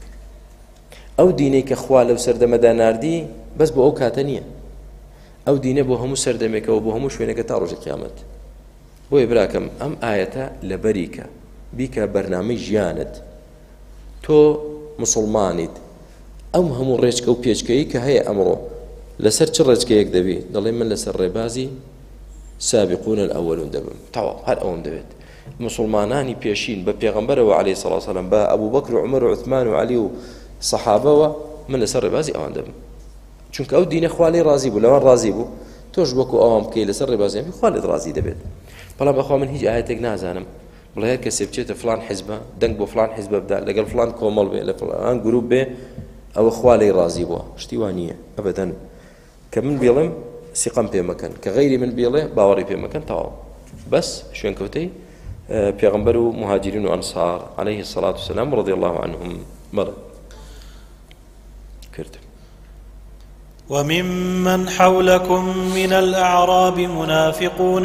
أو ديني كخوال وسردم داناردي بس بو أو كاتنية أو ديني بو همو سردمك وبو همو شوينك تارج القيامة بو إبراكم أم آية لبريكة بيك برنامج جاند تۆ مسلمانیت ئەم هەموو ڕێچکە و پێچکەیی کە هەیە ئەمڕۆ لەسەر چ ڕێچکەیەک دەبی دەڵێ من لەسەر ڕێبازی سابقون الأولون دەبم تەواو هەر ئەوم دەبێت مسلمانانی پێشین بە پێغەمبەرەوە عەلەیهی سەڵات وسەلام بە ئەبوو بەکر و عومەر و عوتمان و عەلی و سەحابەوە من لەسەر ڕێبازی ئەوان دەبم چونکە ئەو دینە خوا لێی ڕازی بوو لەوان ڕازی بوو تۆش وەکو ئەوان بکەی لەسەر ڕێبازیان خوا لێت ڕازی دەبێت بەڵام بەخوا من هیچ ئاەتێک نازانم بڵێ هەر کەسێ بچێتە فلان حیزبە دەنگ بۆ فلان حیزبە بدا لەگەڵ فلان کۆمەڵ بێ لە فلان گروپ بێ ئەوە خوا لێی ڕازی بووە شتی وان نییە ئەبەدەن کە من بێڵم سقم في مكان كغير من بيله باوري في مكان تواو بس شوين كوتي پیغمبر مهاجرين وأنصار عليه الصلاة والسلام رضي الله عنهم مرض كرت. وممن حولكم من الأعراب منافقون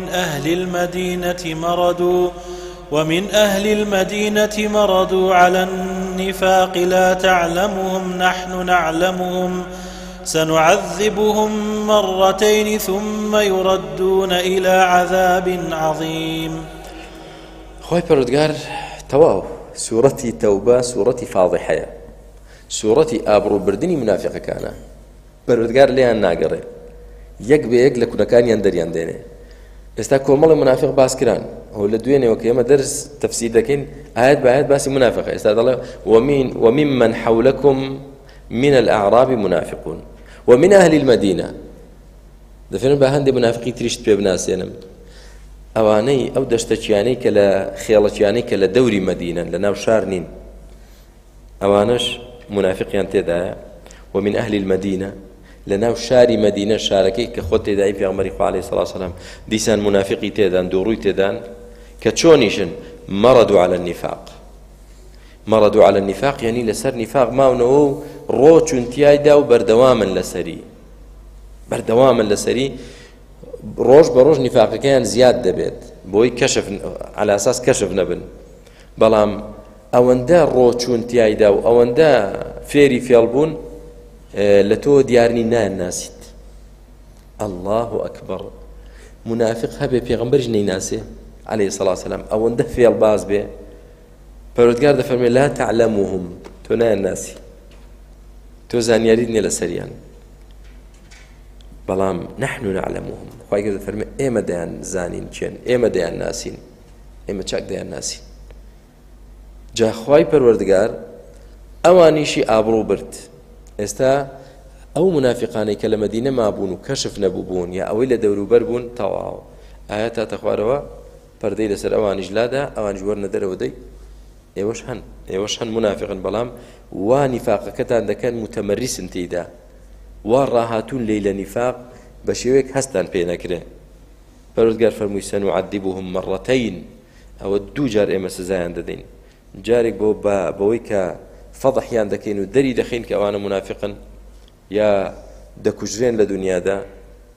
ومن أهل المدينة مردوا على النفاق لا تعلمهم نحن نعلمهم سنعذبهم مرتين ثم يردون إلى عذاب عظيم. خوي پروردگار تواو سورة توبة سورة فاضحة سورة آبرو بردني منافق كان پروردگار ليان ناقره يك بيك لكنا كان يندريان دينه استا كومل منافق باسكران هو لدوينه وكيما درس تفسير لكن آيات بآيات باسي منافق استا الله وممن حولكم من الأعراب منافقون ومن أهل المدينة دفن بهندي منافقي تريشت ببناسينم اواني او دشتچياني كلا خيالچياني كلا دوري مدينة لناو شارنين اوانش منافقيان تيدا ومن أهل المدينة لناو شاري مدينة شاركي كخوت تيداي في عمر عليه الصلاة والسلام ديسان منافقي تيدان دوروي تيدان كتشونيشن مرضوا على النفاق يعني لسر نفاق ماونو روچون تيايدا وبردواما لسري روج بروج نفاق كان زياد دبيت بوي كشف على أساس كشف نبن بلام أوندا روچون تيايدا أوندا فيري فيالبون لتو ديارني ناسيت الله أكبر منافق هبه پیغمبر جني ناسي عليه الصلاة والسلام أوندا فيال باز به پروردگار دفرمي لا تعلموهم تنا الناسي تو زانياريدني لسريان بلام نحن نعلمهم خواهي قد فرمي ايما ديان زانين چين ايما ديان ناسين ايما چاك ديان ناسين جا خواهي پروردگار اوانيشي آبرو برد استا او منافقاني كالمدينة ما بونو كشف نبوبون يا اويل دورو بربون تواو آياتا تخواروا پردي لسر اواني جلادا اواني جورنا درو دي ايوش هن منافقا بلام ونفاق كتان دكان متمرس انتيدا وراهاتون ليلة نفاق بشيوك هستان بينا كده پروردگار فرموي سنعذبهم مرتين او دو جار اما سزايان ددين جارك بويكا فضح يان دكين ودري دخين كوانا منافقا يا دكجرين لدنيا دا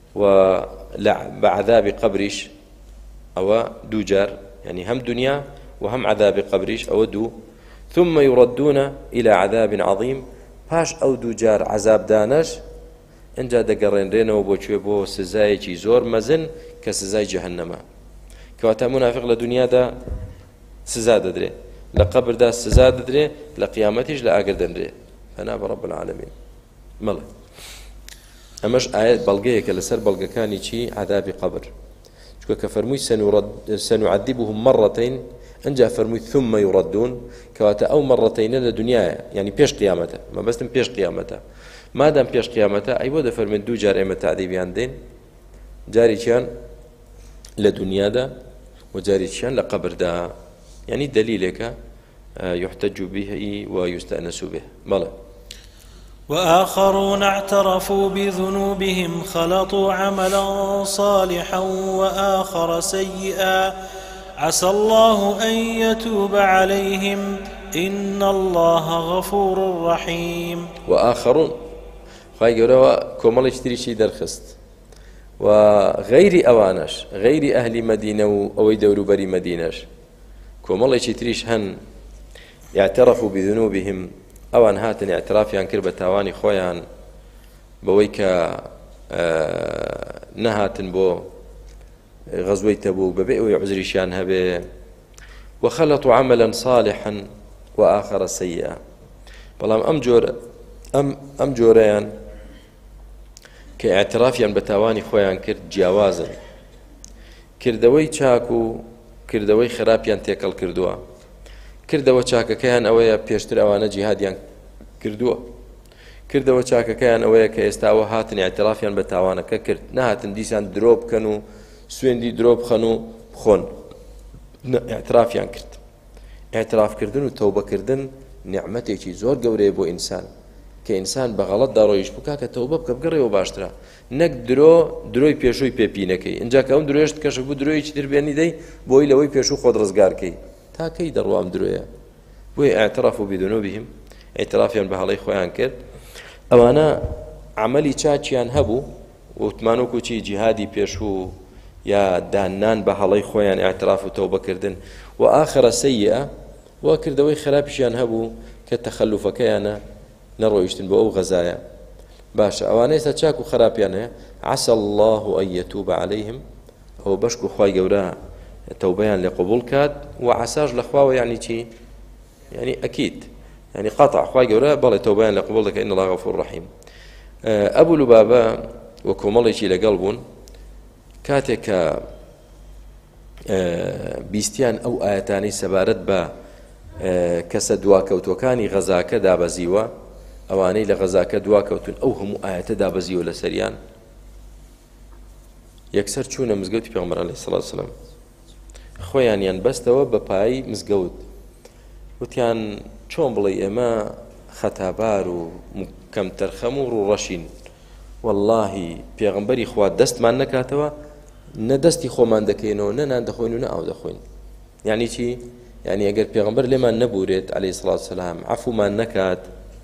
وبعذاب قبريش او دو جار يعني هم دنيا وهم عذاب قبريش او دو ثم يردون الى عذاب عظيم باش او دو جار عذاب دانش انجا دقرين رينو بو سزايجي زور مزن كسزاي جهنم كواتا منافق لدنيا دا سزا ددري لقبر دا سزا ددري لقيامتش لاقر دندري فانا برب العالمين ملا امش آيات بلغيك لسر بلغكاني شي عذاب قبر شكو كفرموي سنعذبهم مرتين انجا فرموي ثم يردون كواتا او مرتين لدنيا يعني بيش قيامته ما بس بيش قيامته ما دام بيش قيامته اي بده فرمن دو جار اما تعذيبيان دين جاري كان لدنيا دا وجاري كان لقبر دا يعني دليلك يحتج به ويستأنس به ملا وآخرون اعترفوا بذنوبهم خلطوا عملا صالحا وآخر سيئا عسى الله أن يتوب عليهم إن الله غفور رحيم. وآخرون خواهي قولوا كومال اشتري شي درخست وغير أوانش غير أهل مدينة أو يدوروا بري مدينة كومال اشتريش هن يعترفوا بذنوبهم أوان هاتن اعترافيان كربة تاواني خويان بويكا نهاتن بو غزوة تبوك ببئوا عذريشان هبه وخلطوا عملا صالحا وآخر سيئا بلام أم جوريان كاعترافيان بتاواني خويان كرد جياوازا كردوي چاكو كردوي خرابيان تيكل كردوا كردوا چاكا كيان اويا بيشتر اوانا جهاديان كردوا كردوا چاكا كيان اويا كيستاوا هاتن اعترافيان بتاوانا ككرد نهاتن ديسان دروب كانوا سويندي دروب خنو بخون اعترافيان كرد اعتراف كردن وتوبة كردن نعمتي زور قوري بو إنسان کە ئینسان بە غەڵەتدا ڕۆیش بکا کە تەوبە بکە بگەڕێەوە باشترە نەک درۆی پێشووی پێپینەکەی اینجا کە ئەم درۆیشت کەش بوو درۆیی تر بێنی دەی بۆی لەوەی پێشوو خۆت ڕزگارکەی تاکەی دەڕوام درۆیە بۆی ئاعتراف بذنوبهم ئاعترافیان بە هەڵەی خۆیان کرد ئەوانە عملی چاچیان هەبوو وتمانوەکو چی جیهادی پێشوو یا دانان بە هەڵەی خۆیان ئاعتراف و تەوبەکردن و ئاخرە سەیئە وا کردەوەی خراپیشیان هەبوو کە تەخەلوفەکەیانە نەڕۆیشتن بۆ ئەو غەزایە باشە ئەوانەی ئێستا چاک و خراپیان هەیە عسى الله أن يتوب عليهم ئەو بەشک و خوای گەورە تەوبەیان لێ قبول کات و عساش لە خواوە یعنی چی يعني أكيد يعني قطع خواي جورا بالي توبان لقبولك إن الله غفور رحيم أبو لبابة وكمالي شي لقلبون كاتك بيستيان أو آياتاني سبارت با كسدواك وتوكاني غزاك دابزيوا أواني لغزاك دواك وتن أو هم آيات دابزيوا لسريان يكسر چون مزقوت في عمر عليه الصلاة والسلام خويان ينبستوا بباي مزقوت وتیان چۆن بڵێ ئێمە خەتابار و کەم تەرخەم و ڕوڕەشین واللهی پێغەمبەری خوا دەستمان نەکاتەوە نە دەستی خۆمان دەکەینەوە نە نان دەخۆین و نە ئاو دەخۆین یعنی چی یعنی ئەگەر پێغەمبەر لێمان نەبورێت عەلەیهی سڵات وسەلام عەفومان نەکات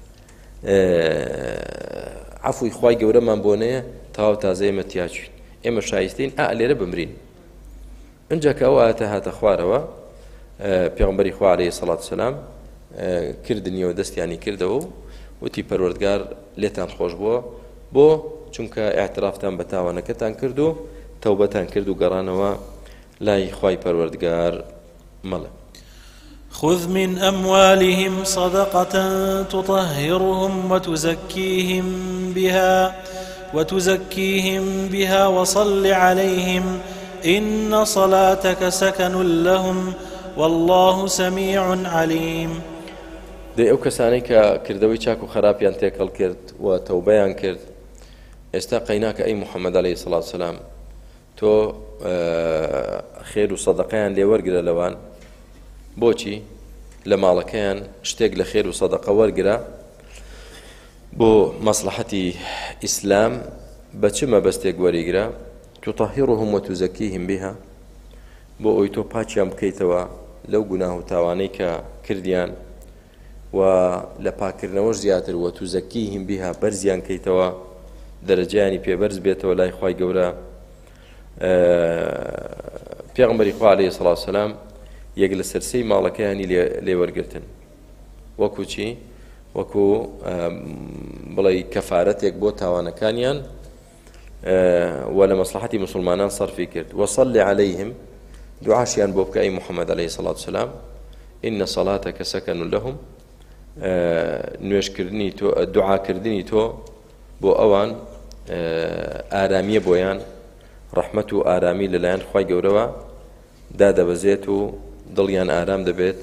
عەفوی خوای گەورەمان بۆ نەیە تەواو تازە ئێمە تیاچوین ئێمە شایستین لێرە بمرین ئەنجا کە ئەو ئاەتە هاتە خوارەوە پێغەمبەری خوا عەلەیهی سڵات وسەلام کردنیەوە دەستیانی کردەوە وتی پەروەردگار لێتان خۆش بووە بۆ چونکە ئاعترافتان بە تاوانەکەتان کرد و تەوبەتان کرد و گەڕانەوە لای خوای پەروەردگار مەڵێ خذ من أموالهم صدقة تطهرهم وتزكيهم بها وصل عليهم إن صلاتك سكن لهم والله سميع عليم دەی ئەو کەسانەی کە کردەوەی چاک و خراپیان تێکەڵ کرد و تەوبەیان کرد ئێستا قەیناکە ئەی محەممەد عەلەیهی سڵات وسەلام تۆ خێر و سەدەقەیان لێ وەرگرە لەوان بۆچی لە ماڵەکەیان شتێک لە خێر و سەدەقە وەرگرە بۆ مەسلحەتی ئیسلام بە چ مەبەستێک وەریگرە تطهرهم وتزكيهم بها بۆ ئەوی تۆ پاچیان بکەیتەوە لەو گوناه و تاوانەی کە کردیان و لە پاکردنەوەش زیاتر و تزكيهم بها بەرزیان کەیتەوە دەرەجەیانی پێبەرز بێتەوە لای خوای گەورە پێغەمبەری خوا عەلەیهی سڵات وسەلام یەک لە سەرسەی ماڵەکەیانی لێوەرگرتن وەکو چی وەکو بڵێ کەفارەتێک بۆ تاوانەکانیان ولا مصلحتي مسلمانان صرفي كرد وصلي عليهم دعاشيان بوبك أي محمد عليه الصلاة والسلام إن صلاتك سكن لهم نوش كردني تو دعاء كردني تو بو أوان آرامية بويان رحمة آرامي للايان خواي قوروا دادا بزيتو ضليان آرام دبيت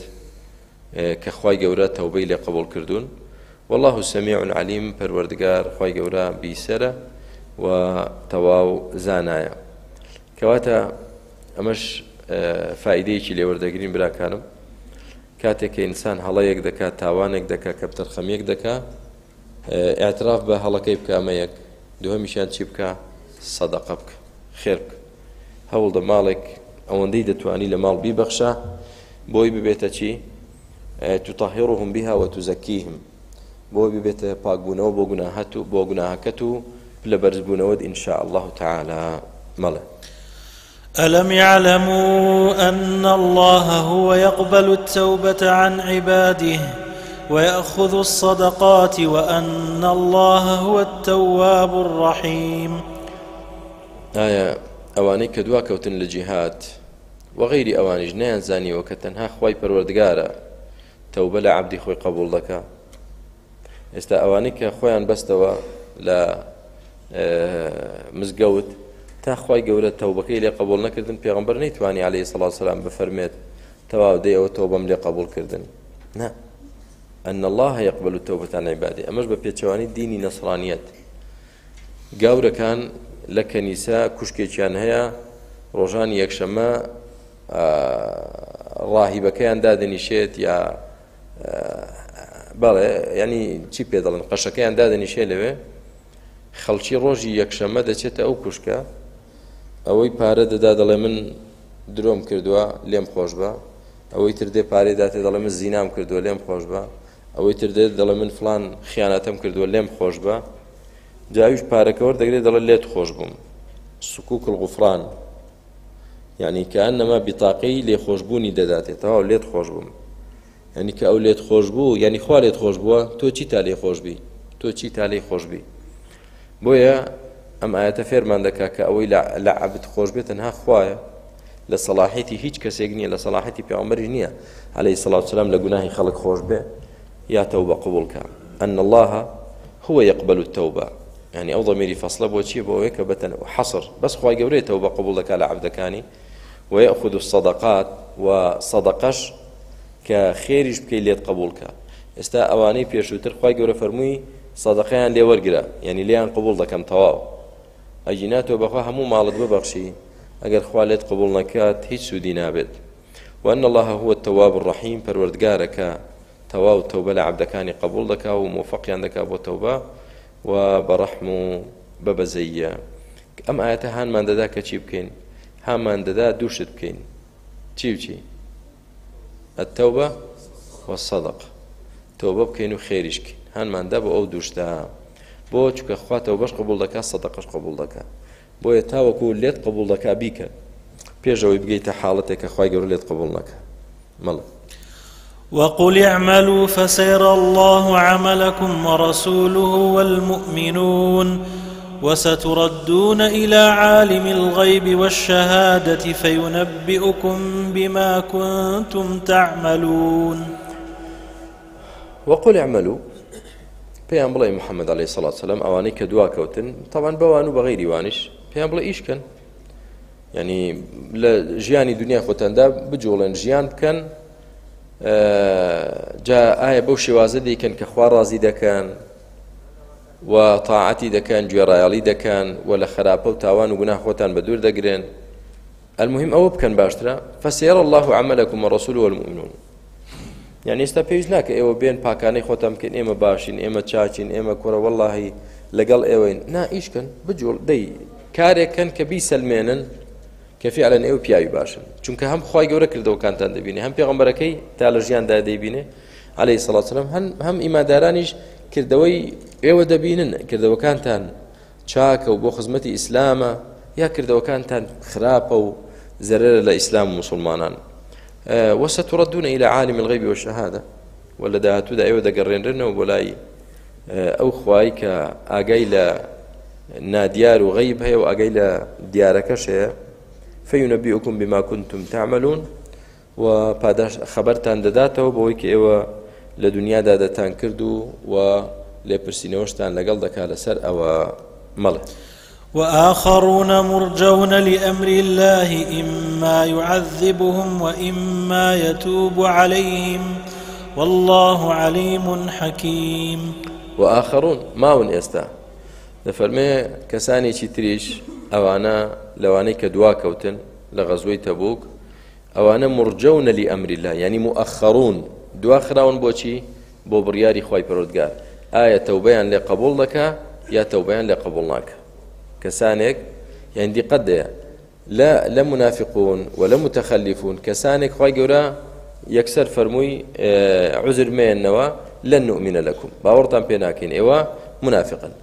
كخواي قورا توبي لقبول كردون والله سميع عليم پروردگار خواي قورا بيسره و تواو زانايا كواتا أمش فائدەیەکی لێوەردەگرین براکانم کاتێک کە ئینسان هەڵەیەک دەکات تاوانێک دەکات کە بتەرخەمیەک دەکات ئاعتراف بە هەڵەکەی بکە ئەمە یەک دووەمیشیان چی بکە سەدەقە بکە خێر بکە هەوڵ دە ماڵێک ئەوەندەی دەتوانی لە ماڵ بیبەخشە بۆی ببێتە چی تطهرهم بها وتزكيهم بۆی ببێتە پاکبوونەوە بۆ گوناهەکەت و لبرزبونود إن شاء الله تعالى ملا ألم يعلموا أن الله هو يقبل التوبة عن عباده ويأخذ الصدقات وأن الله هو التواب الرحيم آية أواني كدوا كوتن لجهاد وغير أواني جنان زاني وكتنها خواي پروردگارا توبة لعبدي خوي قبول لك استا أواني كخويان بستوا لا مزگەوت تا خوای گەورە تەوبەکەی لێ قبول نەکردن پێغەمبەر نەیتوانی عەلەیهی سڵات وسەلام بفەرمێت تەواو دەی ئەوە تەوبەم لێ قبول کردن نا أن الله يقبل التوبة عن عباده ئەمەش بە پێچەوانی دینی نەسڕانیەت گاورەکان لە کەنیسا کوشکێکیان هەیە ڕۆژانی یەکشەمە ڕاهیبەکەیان دادەنیشێت یا بەڵێ ینی چی پێ دەڵێن قەشەکەیان دادەنیشێ لەوێ خەڵکی ڕۆژی یەکشەممە دەچێتە ئەو کوشکە ئەوەی پارە دەدا دەڵێ من درۆم کردووە لێم خۆش بە ئەوەی تر دێ پارەی داتێ دەڵێ من زینام کردووە لێم خۆش بە ئەوەی تر دێت دەڵێ من فلان خیانەتەم کردووە لێم خۆش بە جاویش پارەکە وەردەگرێت دەڵێ لێت خۆش بووم سکوک الغفران یعنی کەئەنەما بیتاقەی لێخۆشبوونی دەداتێتەوە لێت خۆش بووم یعنی کە ئەو لێت خۆش بوو یعنی خوا لێت خۆش بووە تۆ چی تا لێ خۆش بی تۆ چی تا لێ خۆش بی بۆیە ئەم ئاەتە فێرمان دەکا کە ئەوەی لە عەبد خۆش بێت تەنها خوایە لە سەلاحیەتی هیچ کەسێک نییە لە سەلاحیەتی پێغەمبەریش نییە عەلەیهی سەڵاتو وسەلام لە گوناهی خەڵک خۆش بێ یا تەوبە قبوڵ کە ئەن الله هو يقبل التوبة يعني أو ضميري فصله بوشي بويك بتن حصر بس خوای گەورەی توبة قبول دەکا لە عەبدەکانی ويأخذ الصدقات وصدقش كخيرش بكي ليت قبول كا استا أواني بيشوتر خوای گەورە فەرمووی صدقيان لێ وەرگرە يعني ليان قبول دەکەم تەواو ئەجیناتەوە بەخوا هەموو ماڵت ببەخشی ئەگەر خوا لێت قبول نەکات هیچ سوودی نابێت وأن الله هو التواب الرحيم پەروەردگارەکە تەواو تەوبە لە عەبدەکانی قبول دەکا و موفقیان دەکا بۆ تەوبە و بەڕەحم و بەبەزەیە ئەم ئاەتە هانمان دەدا کە چی بکەین هانمان دەدا دووشت بکەین چی بچی التەوبە والصەدق تەوبە بکەین و خێریش بکەین هانماندا بۆ ئەو دووشتە بۆ چونکە خوا تەوبەش قبول دەکا سەدەقەش قبول دەکا بۆیە تاوەکو لێت قبول دەکا بیکە پێشەوەی بگەیتە حاڵەتێک کە خوای گەورە لێت قبول نەکا مەڵێ وقل اعملوا فسيرى الله عملكم ورسوله والمؤمنون وستردون إلى عالم الغيب والشهادة فينبئكم بما كنتم تعملون وقل اعملوا پێیان بڵێ محەممەد عەلەیهی سەڵات وسەلام ئەوانەی کە دوا کەوتن طبعا بەوان و بەغەیری وانش پێیان بڵێ ئیشکەن یعنی لە ژیانی دنیا خۆتاندا بجوڵێن ژیان بکەن جا ئایا بەو شێوازە دەیکەن کە خوا ڕازی دەکەن و تاعەتی دەکەن گوێڕایەڵی دەکەن و لە خراپە و تاوان و گوناه خۆتان بە دوور دەگرن المهم ئەوە بکەن باشترە فسيرى الله عملكم ورسوله والمؤمنون يعني ئێستا پێویست ناکە ئێوە بێن پاکانەی خۆتان بکەن ئێمە باشین ئێمە چاچین ئێمە کوڕە وەڵڵاهی لەگەڵ ئێوەین نا ئیشکەن بجوڵ دەی کارێکن کە بیسەلمێنن کە فعلا ئێوە پیاوی باشن چونکە هەم خوای گەورە کردەوەکانتان دەبینێ هەم پێغەمبەرەکەی تا لە ژیاندا دەیبینێ عەلەیهی سەڵات وسەلام هەم ئیماندارانیش کردەوەی ئێوە دەبینن کردەوەکانتان چاکە و بۆ خزمەتی ئیسلامە یا کردەوەکانتان خراپە و زەرەرە لە ئیسلام و مسلمانان وستردون إلى عالم الغيب والشهادة ولا داهاتو دا أيوة دا قررنا وبولاي أو خواي كأجاي ناديار وغيب هي وأجاي ديارك شيء فينبئكم بما كنتم تعملون وبعدش خبرتان داته وبويك أيوة لدنيا دادتان كردو ولبرسينوشتان لقل دكالة سر أو ملك وآخرون مرجون لأمر الله إما يعذبهم وإما يتوب عليهم والله عليم حكيم وآخرون ماون ئێستا دەفەرمێ کەسانێکی تریش ئەوانە لەوانەی کە دوا کەوتن لە غەزوەی تەبوک ئەوانە مرجون لأمر الله يعني مؤخرون دوا خراون بۆچی بۆ بڕیاری خوای پەروەردگار ئایا تەوبەیان لێ قبوڵ دەکا یا تەوبەیان لێ قبوڵ ناکە كسانك يعني دي قد لا منافقون ولا متخلفون كسانك خواي جورا يكسر فرموي عذر ما النوا لن نؤمن لكم باورتان بيناكين ايوا منافقا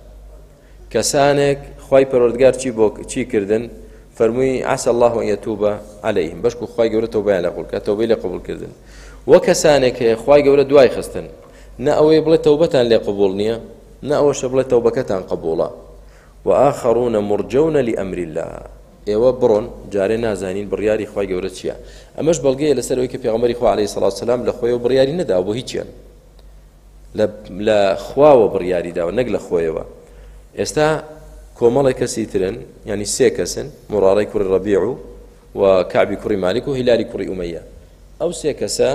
كسانك خواي پروردگار چی كردن فرموي عسى الله ان يتوب عليهم بشكو خواي جورا توبه على قول كتوبه لقبول كردن وكسانك خواي جورا دواي خستن نا اوي بلا توبتان لقبول نيه نا اوش بلا توبكتان قبولا وآخرون مرجون لأمر الله ايوا برون جاري نازانين برياري خوای گەورە چییە ئەمەش بەڵگەیە لەسەرەوەی کە پێغەمبەری خوا عەلەیهی سەڵات وسەلام لە خۆیەوە بڕیاری نەدا بۆ هیچیان لە خواوە بڕیاری داوە نەک لە خۆیەوە ئێستا کۆمەڵی کەسی ترن یعنی سێ کەسن مڕارەی کوڕی ڕەبیع و کەعبی کوڕی مالیک و هیلالی کوڕی ئومەیە ئەو سێ کەسە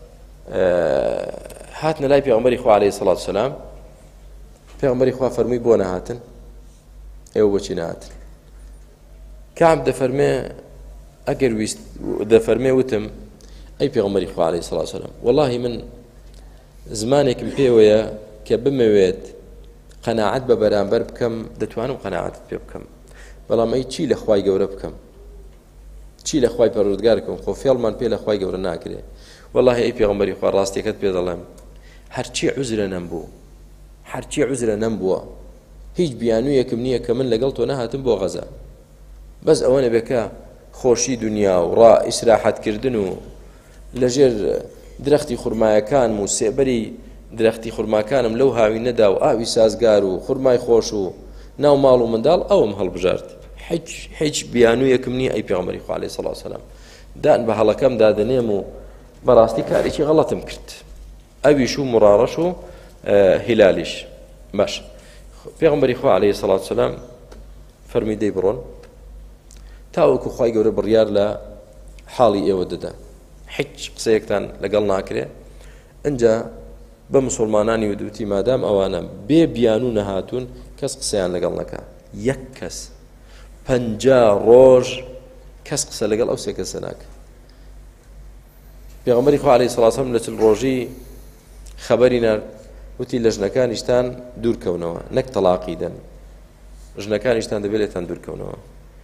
هاتنە لای پێغەمبەری خوا عەلەیهی سەڵات وسەلام پێغەمبەری خوا فەرمووی بۆ نەهاتن ئێوە بۆچی نهاتن کەعب دەفەرمێ ئەگەر ویست دەفەرمێ وتم ئەی پێغەمبەری خوا عەلەیهی سەڵات وسەلام وەڵڵاهی من زمانێکم پێوەیە کە بمەوێت قەناعەت بە بەرامبەر بکەم دەتوانم قەناعەتت پێ بکەم بەڵام ئەی چی لە خوای گەورە بکەم چی لە خوای پەروەردگار بکەم خۆ فێڵمان پێ لە خوای گەورە ناکرێ والله ئەی پێغەمبەری خوا ڕاستیەکەت پێ دەڵێم هەرچی عوزرە نەمبوو هەرچی عوزرە نەمبووە هیچ بیانوویەکم نییە کە من لەگەڵ تۆ نەهاتم بۆ غەزا بەس ئەوە نەبێکە خۆشی دنیا و ڕا ئیسراحەتکردن و لەژێر درەختی خورمایەکان و سێبەری درەختی خورماکانم لەو هاوی نەدا و ئاوی سازگار و خورمای خۆش و ناو ماڵ و منداڵ ئەوم هەڵبژارد هیچ بیانوویەکم نییە ئەی پێغەمبەری خوا عەلەیهی سەڵات وسەلام دان بە هەڵەکەم دادەنێم و بەڕاستی کارێکی غەڵەتم کرد ئەویش و مڕاڕەش و هیلالیش باش پێغەمبەری خوا عەلەیهی سەڵات وسەلام فەرمی دەی بڕۆن تاوەکو خوای گەورە بڕیار لە حاڵی ئێوە دەدا هیچ قسەیەکتان لەگەڵ ناکرێ ئەنجا بە مسلمانانی ودوتی مادام ئەوانە بێ بیان و نەهاتوون کەس قسەیان لەگەڵ نەکا یەک کەس 50 ڕۆژ کەس قسە لەگەڵ ئەو سێ کەسە ناکە پێغەمبەری خوا عەلەیهی سەڵات وسەلام لە چل ڕۆژی خەبەری نارد وتی لە ژنەکانیشتان دوورکەونەوە نەک تەلاقی دەن ژنەکانیشتان دەبێت لێتان دوورکەونەوە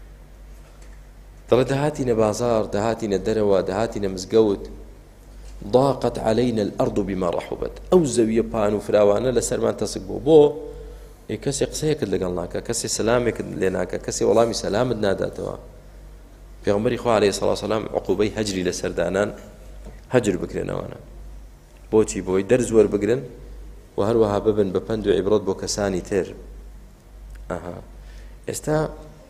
دەڵێ دەهاتینە بازار دەهاتینە دەرەوە دەهاتینە مزگەوت ضاقت علينا الأرض بما رحبت ئەو زەویە پان و فراوانە لە سەرمان تەسک بوو بۆ کەسێ قسەیەکت لەگەڵ ناکە کەسێ سەلامێکت لێ ناکە کەسێ وەڵامی سەلامت ناداتەوە پێغەمبەری خوا عەلەیهی سەڵات وسەلام عقوبەی هەجری لە سەردانان هەجر بکرێنەوەنە بۆچی بۆی دەرز وەربگرن و هەروەها ببن بە پەند و عیبرەت بۆ کەسانی تر ئێستا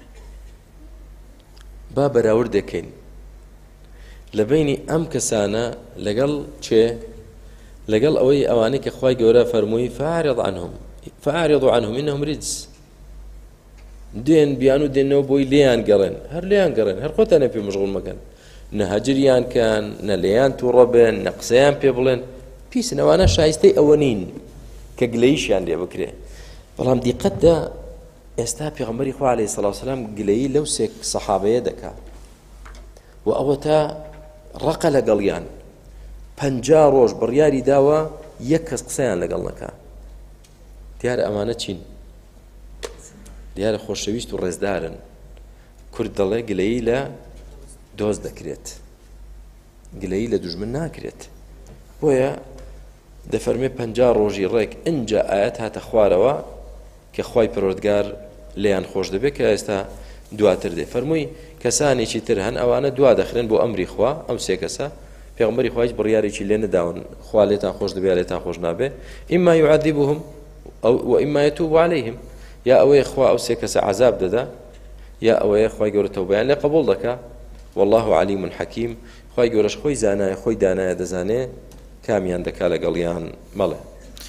با بەراورد دەکەین لە بینی ئەم کەسانە لەگەڵ چێ لەگەڵ ئەوەی ئەوانەی کە خوای گەورە فەرمووی فأعرضوا عنهم إنهم رجس دێن بیان و دێنەوە بۆی لێیان گەڕێن هەر لێیان گەڕێن هەر خۆتانە پێ مەشغوڵ مەکەن نە هەجریان کەن نە لێیان تووڕە بێن نە قسەیان پێ بڵێن پیسن ئەوانە شایستەی ئەوە نین کە گلەییشیان لێ بکرێ بەڵام دیقەتدا ئێستا پێغەمبەری خوا عەلەیهی سەڵات وسەلام گلەیی لەو سێ سەحابەیە دەکا و ئەوە تا ڕقە لەگەڵیان 50 ڕۆژ بڕیاری داوە یەک کەس قسەیان لەگەڵ نەکا دیارە ئەمانە چین دیارە خۆشەویست و ڕێزدارن کورد دەڵێ گلەیی لە دۆست دەکرێت گلەیی لە دوژمن ناکرێت بۆیە دەفەرمێ 50 ڕۆژی ڕێک ئەنجا ئاەت هاتە خوارەوە کە خوای پەروەردگار لێیان خۆش دەبێت کە ئێستا دواتر دێ فەرمووی کەسانێکی تر هەن ئەوانە دوا دەخرێن بۆ ئەمری خوا ئەم سێ کەسە پێغەمبەری خوا هیچ بڕیارێکی لێ نەداون خوا لێتان خۆش دەبێت لێتان خۆش نابێ ئیما يعذبهم و ئیما يتوب عليهم یا ئەوەیە خوا ئەو سێ کەسە عەذاب دەدا یا ئەوەیە خوای گەورە تەوبەیان لێ قبوڵ دەکا والله علیم حەکیم خوای گەورەش خۆی زانایە خۆی دانایە دەزانێ کامیان دەکا لەگەڵیان مەڵێ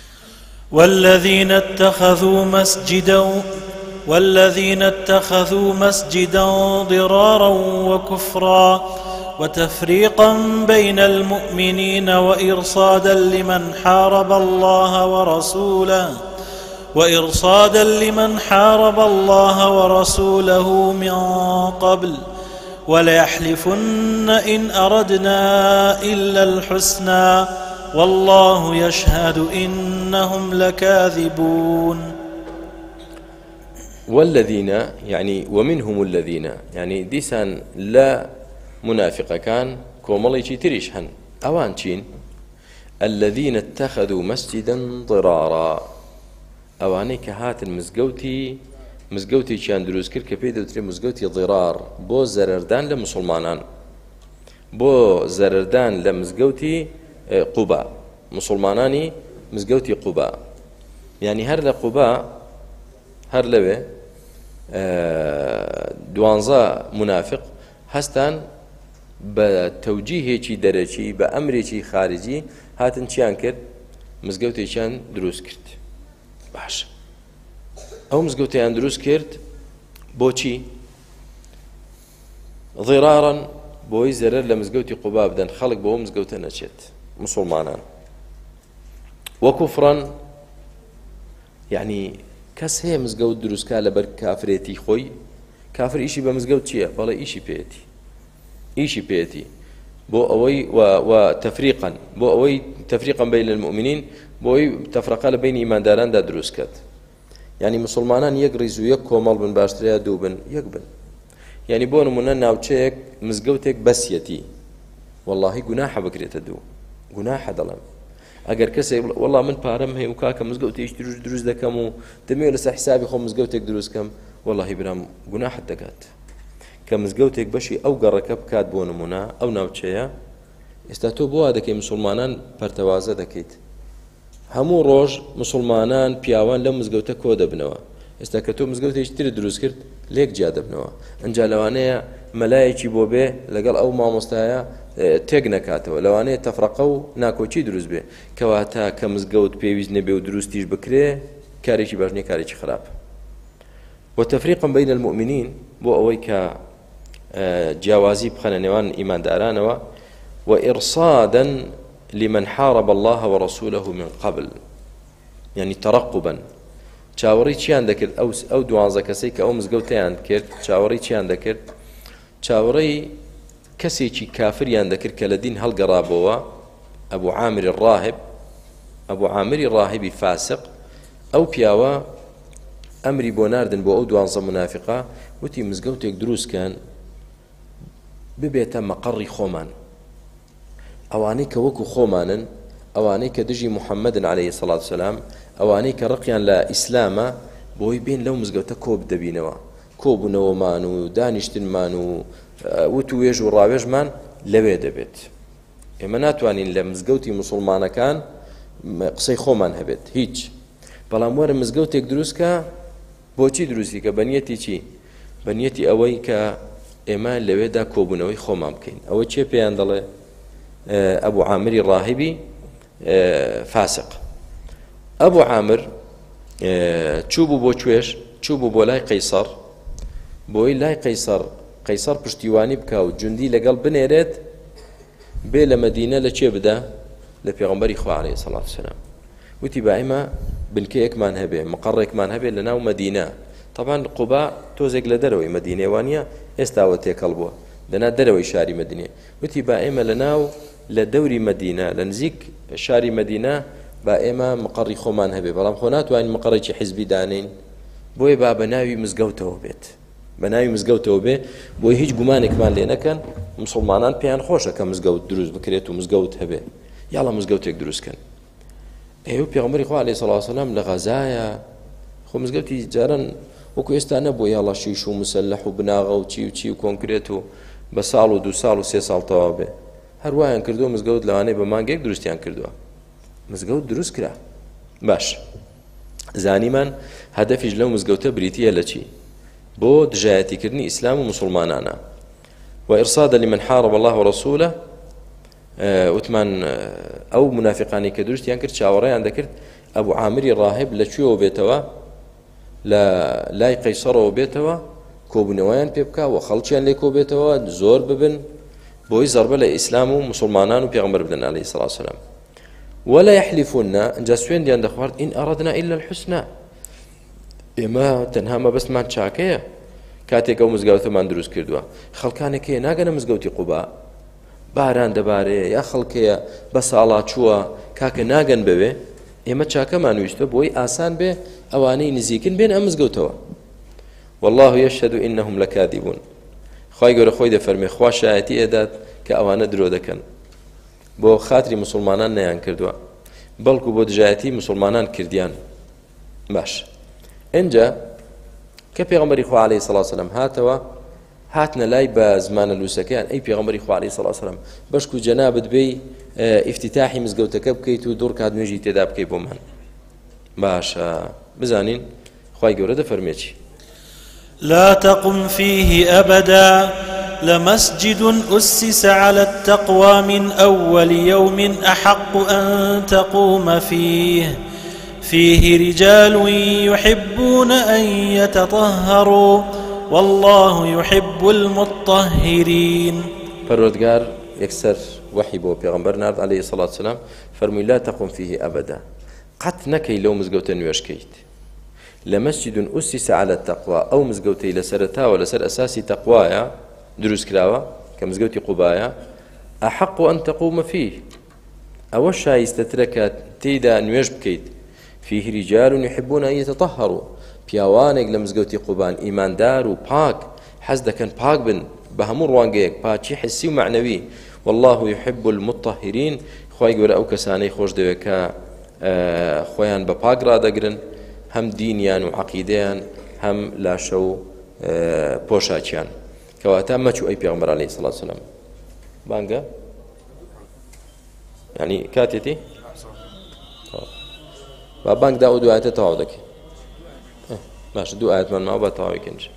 والذين اتخذوا مسجدا ضرارا وكفرا وتفريقا بين المؤمنين وإرصادا لمن حارب الله ورسوله من قبل وليحلفن إن أردنا إلا الحسنى والله يشهد إنهم لكاذبون والذين يعني ومنهم الذين يعني ديسان لا منافق كان كوملي تريش هن أوان تشين الذين اتخذوا مسجدا ضرارا أواني كهات مزقوتي كان دروس كر كبيد وتري مزقوتي ضرار بو زرردان لمسلمانان بو زرردان لمزقوتي قباء مسلماناني مزقوتي قباء يعني هر لقباء هر لوي دوانزا منافق هستان بتوجيهي درجي بأمري خارجي هاتن چیان کرد مزگەوتێکیان دروست کرد باش ئەو مزگەوتیان دروست کرد بۆچی ضێرارن بۆی زەرەر لە مزگەوتی قوبا بدەن خەڵک بۆ مزگەوتە نەچێت مسلمانان وەکوفران یعنی کەس هەیە مزگەوت دروستکا لەبەر کافرێتی خۆی کافر ئیشی بە مزگەوت چییە بەڵێ ئیشی پێێتی بۆ ئەوەی وتەفریقا بۆ ئەوەی تەفریقا بین المؤمنین بۆی تەفرەقە لە بینی ئیمانداراندا دروست کرد. یعنی مسلمانان یەک ڕیز و یەک کۆمەڵ بن باشترە دوو بن یەک بن. یعنی بۆ نمونە ناوچەیەک مزگەوتێک بەسیەتی واللهی گوناحە بکرێتە دوو گوناحە دەڵێم. ئەگەر کەسێک وەڵڵا من پارەم هەیە و کاکە مزگەوتێکی دروست دەکەم و دەمەوێت لەسەر حسابی خۆم مزگەوتێک دروست کەم وەڵڵاهی برام گوناحت دەکات کە مزگەوتێک بەشی ئەو گەڕەکە بکات بۆ نمونە ئەو ناوچەیە. ئێستا تۆ بۆ وا دەکەی مسلمانان پەرتەوازە دەکەیت هەموو ڕۆژ مسلمانان پیاوان لەم مزگەوتە کۆ دەبنەوە. ئێستا کە تۆ مزگەوتێکی تر دروست کرد لێک جیا دەبنەوە. ئەنجا لەوانەیە مەلایەکی بۆ بێ لەگەڵ ئەو مامۆستایە تێک نەکاتەوە لەوانەیە تەفرەقە و ناکۆچی دروست بێ کەواتە کە مزگەوت پێویست نەبێ و دروستیش بکرێ کارێکی باش نییە کارێکی خراپ. وتەفریقا بین المؤمنین بۆ ئەوەی کە جیاوازی بخەنە نێوان ئیماندارانەوە وإرصادا لمن حارب الله ورسوله من قبل يعني ترقبا چاوەڕی چیان دەکرد ئەو دوانزە کەسەی کە ئەو مزگەوتیان کرد چاوەڕی چیان دەکرد چاوەڕی کەسێکی کافریان دەکرد کە لە دین هەڵگەڕابەوە ئەبوو عامری الراهب ئەبوو عامری ڕاهبی فاسق ئەو پیاوە ئەمری بۆ ناردن بۆ ئەو دوانزە منافقە وتی مزگەوتێک دروستکەن ببێتە مەقەڕی خۆمان ئەوانەی کە وەکو خۆمانن ئەوانەی کە دژی محەممەدن عليه الصلاة والسلام ئەوانەی کە ڕقیان لە ئیسلامە بۆی بین لەو مزگەوتە کۆ بدەبینەوە کۆبوونەوەمان و دانیشتنمان و وت و وێژ و ڕاوێژمان لەوێ دەبێت. ئێمە ناتوانین لە مزگەوتی مسلمانەکان قسەی خۆمان هەبێت هیچ. بەڵام وەرە مزگەوتێک دروستکە بۆچی دروستی کە بەنیەتی چی بەنیەتی ئەوەی کە ئێمە لەوێدا کۆبوونەوەی خۆمان بکەین. ئەوە چێ پێیان دەڵێ ئەبوو عامری ڕاهبی فاسق. ئەبوو عامر چوو بوو بۆ کوێش چوو بوو بۆ لای قەیسەر بۆی لای قەیسەر پشتیوانی بکە و جوندی لەگەڵ بنێرێت بێ لە مەدینە لە چێ بدە لە پێغەمبەری خوا عەلەیهی سەڵات وسەلام. وتی با ئێمە بنکەیەکمان هەبێ مەقەڕێکمان هەبێ لە ناو مەدینە. طبعا قوبا تۆزێک لە دەرەوەی مەدینێ وانە ئێستاوە تێکەڵ بووە دەنا دەرەوەی شاری مەدینێ. وتی با ئێمە لە ناو لە دەوری مەدینە لە نزیک شاری مەدینە با ئێمە مەقەڕی خۆمان هەبێ بەڵام خۆ ناتوانین مەقەڕێکی حیزبی دانین بۆیە با بە ناوی مزگەوتەوە بێت بە ناوی مزگەوتەوە بێ بۆی هیچ گومانێکمان لێ نەکەن مسلمانان پێیان خۆشە کە مزگەوت دروست بکرێت و مزگەوت هەبێ یاڵە مزگەوتێک دروستکەن. ئێوە پێغەمبەری خوا عەلەیهی سەڵات وسەلام لە غەزایە خۆ مزگەوتی جاران وەکو ئێستا نەبوو یاڵە شیش و مسەلەح و بناغە و چی و کۆنکرێت و بە ساڵ و 2 ساڵ و 3 ساڵ تەواو بێ هەروایان کردووە مزگەوت لەوانەیە بە مانگێک دروستیان کردووە مزگەوت دروست کرا باش زانیمان هەدەفیش لەو مزگەوتە بریتیە لە چی بۆ دژایەتیکردنی ئیسلام و مسلمانانە وإرصادا لمن حارب الله ورسوله وتمان ئەو منافقانی کە دروستیان کرد چاوەڕێیان دەکرد ئەبوو عامری ڕاهب لەکوێوە بێتەوە لە لای قەیسەرەوە بێتەوە کۆبوونەوەیان پێ بکە و خەڵکیان لێ کۆ بێتەوە زۆر ببن بۆی زەربە لە ئیسلام و مسلمانان و پێغەمبەر بدەن عەلەیهی سەڵات وسەلام. ولا يحلفون ئەنجا سوێندیان دەخوارد ئین ئەڕەدنا ئیلا الحوسنا ئێمە تەنها مەبەستمان چاکەیە کاتێک ئەو مزگەوتەمان دروست کردووە خەڵکانێک هەیە ناگەنە مزگەوتی قوبا باران دەبارێ یا خەڵکەیە بە ساڵا چووە کاکە ناگەن بەوێ ئێمە چاکەمان ویستە بۆی ئاسان بێ ئەوانەی نزیکن بێن ئەم مزگەوتەوە. والله يشهد إنهم لكاذبون خوای گەورە خۆی دەفەرمێ خوا شایەتی ئێدات کە ئەوانە درۆ دەکەن بۆ خاتری مسلمانان نەیان کردووە بەڵکو بۆ دژایەتی مسلمانان کردیان. باش ئەنجا کە پێغەمبەری خوا عەلەیهی سەڵات وسەلام هاتەوە هاتنە لای بە زمانە لووسەکەیان ئەی پێغەمبەری خوا عەلەیهی سەڵات وسەلام بەشک و جەنابەت بێی ئیفتیتاحی مزگەوتەکە بکەیت و دوور کات نوێژی تێدا بکەی بۆمان. باشە بزانین خوای گەورە دەفەرمێ چی لا تقم فيه أبدا لمسجد أسس على التقوى من أول يوم أحق أن تقوم فيه رجال يحبون أن يتطهروا والله يحب المطهرين. پروردگار يكسر وحي بو پیغمبر نارد عليه الصلاة والسلام فرمي لا تقم فيه أبدا قط نكي لو مزقوتا نوشكيت لمسجد أسس على التقوى أو مزقوتي لسرتا ولسر أساسي تقوايا دروس كراوة كمزقوتي قبايا أحق أن تقوم فيه أو شایستەترە تێیدا نوێژ بکەیت فيه رجال يحبون أن يتطهروا پیاوانێک لە مزگەوتی قوبان ئیماندار و پاک حەز دەکەن پاک بن بە هەموو ڕوانگەیەک پاچی حسی و معنەوی والله يحب المطهرين خوای گەورە ئەو کەسانەی خۆش دەوێت کە خۆیان بە پاک ڕادەگرن هەم دینیان و عەقیدەیان هەم لاشە و پۆشاچیان کەواتە مەچوو ئەی پێغەمبەر عەلەیهی سەڵات وسەلام بانگە يعني كاتتي بانك داود آيات تعودك ماشي دو آيات من ما بتعوي كنش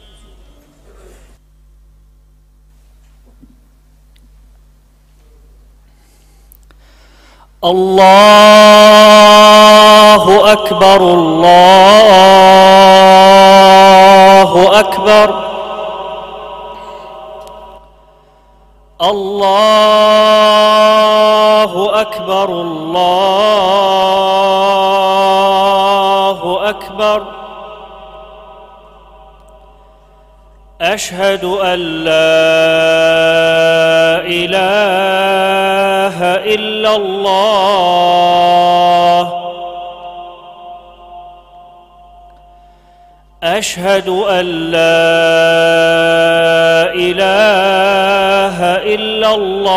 الله أكبر الله أكبر الله أكبر الله أكبر أشهد أن لا إله إلا الله أشهد أن لا إله إلا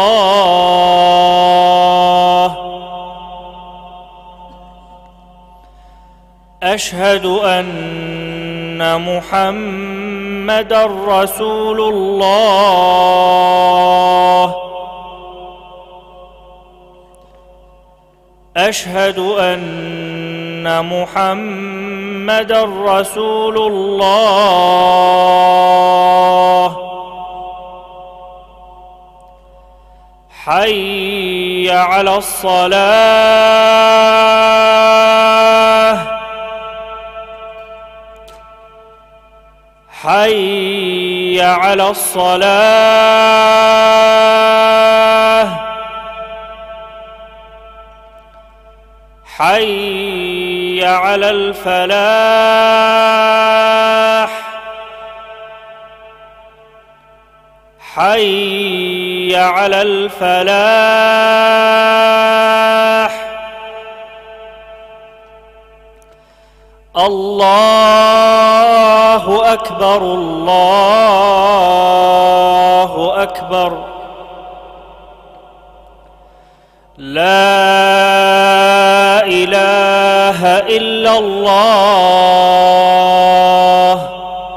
الله أشهد أن محمدًا رسول الله أشهد أن محمدًا رسول الله حي على الصلاة حي على الصلاة حي على الفلاح حي على الفلاح الله أكبر الله أكبر لا إله إلا الله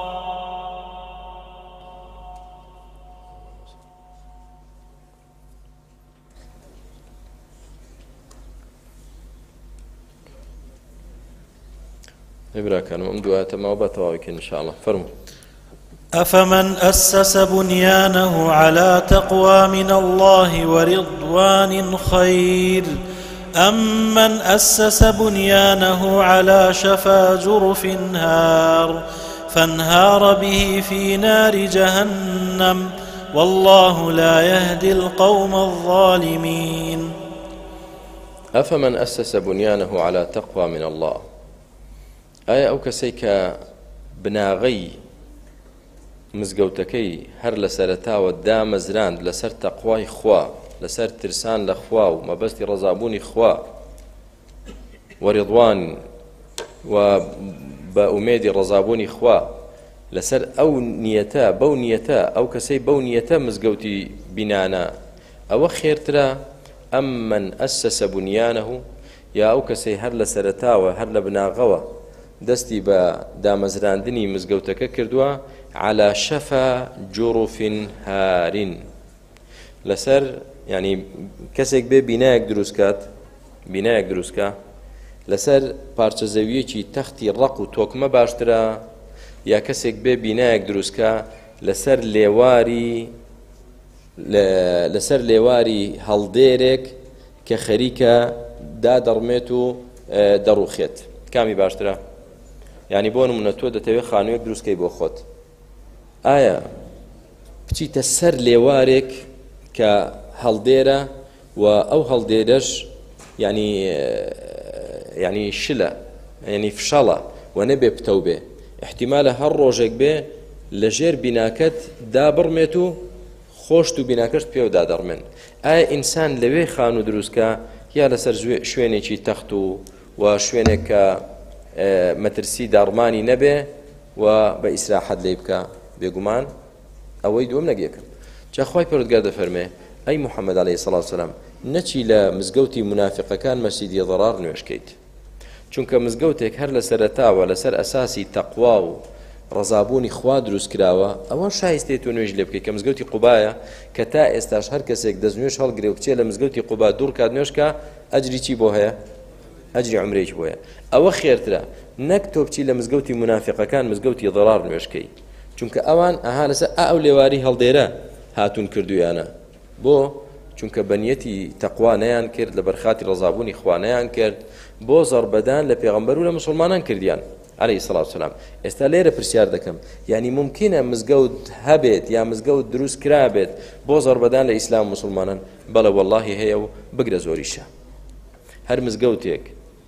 إبراكان وأمدوا ما وبتواك إن شاء الله فرموا أفمن أسس بنيانه على تقوى من الله ورضوان خير أم من أسس بنيانه على شفا جرف هار فانهار به في نار جهنم والله لا يهدي القوم الظالمين أفمن أسس بنيانه على تقوى من الله ئایا ئەو کەسەی کە بناغەی مزگەوتەکەی هەر لە سەرەتاوە دامەزراند لەسەر تەقوای خوا لەسەر ترسان لە خوا و مەبەستی ڕەزابوونی خوا وەڕیضوان و بە ئومێدی ڕەزابوونی خوا لەسەر ئەو نیەتە بەو نیەتە ئەو کەسەی بەو نیەتە مزگەوتی بینانە ئەوە خێرترە ئەم من ئەسەسە بنیانەه یا ئەو کەسەی هەر لە سەرەتاوە هەر لە بناغەوە دەستی بە دامەزراندنی مزگەوتەکە کردووە على شەفا جوڕف هارین لەسەر ینی کەسێک بێ بینایەک دروستکە لەسەر پارچە زەویەکی تەختی ڕق و تۆکمە باشترە یا کەسێک بێ بینایەک دروستکە لەسەر لێواری هەڵدێرێک کە خەریکە دادەڕمێت و دەڕوخێت کامی باشترە یعنی بۆ نمونە تۆ دەتەوێت خانوویەک دروستکەی بۆ خۆت ئایا بچیتە سەر لێوارێک کە هەڵدێرە و ئەو هەڵدێرەش ینی شلە ینی فشەڵە و نەبێ پتەو بێ احتیمالە هەر ڕۆژێک بێ لە ژێر بیناکەت دابڕمێت و خۆشت و بیناکەشت پێ دادەڕمێن. ئایا ئینسان لەوێ خان و دروستکە یا لەسەر شوێنێکی تەخت و شوێنێک کە مەترسی داڕمانی نەبێ و بە ئیسراحەت لێ بکە؟ بێگومان ئەوەی دووەم نەگێکم. جا خوای پەروەردگار دەفەرمێ ئەی محەممەد عەلەیهی سەڵات وسەلام نەچی لە مزگەوتی منافقەکان مەسجیدی ضرار نوێشکەیت، چونکە مزگەوتێک هەر لە سەرەتاوە لەسەر ئەساسی تەقوا و ڕەزابوونی خوا دروست کراوە ئەوە شایستێت و نوێژ لێ بکەیت کە مزگەوتی قوبایە کە تا ئێستاش هەر کەسێک دەستنوێژ هەڵگرێ و بچێت لە مزگەوتی قوبا دوور کات نوێژکە ئەجری چی بۆ هەیە؟ ئەجری عومرێکی بۆ هەیە. ئەوە خێرترە نەک تۆ بچی لە مزگەوتی منافقەکان مزگەوتی ضرار نوێشکەی، چونکە ئەوان ئەها لەسەر ئەو لێواری هەڵدێرە هاتوون کردویانە. بۆ؟ چونکە بەنیەتی تەقوا نەیان کرد، لە بەرخاتی ڕەزابوونی خوا نەیان کرد، بۆ زەربەدان لە پێغەمبەر و لە مسلمانان کردیان عەلەیهی سەڵات وسەلام. ئێستا لێرە پرسیار دەکەم، یعنی ممکنە مزگەوت هەبێت یا مزگەوت دروست کرابێت بۆ زەربەدان لە ئیسلام و مسلمانان؟ بەڵێ وەڵڵاهی هەیە و بگرە زۆریشە. هەر مزگەوتێک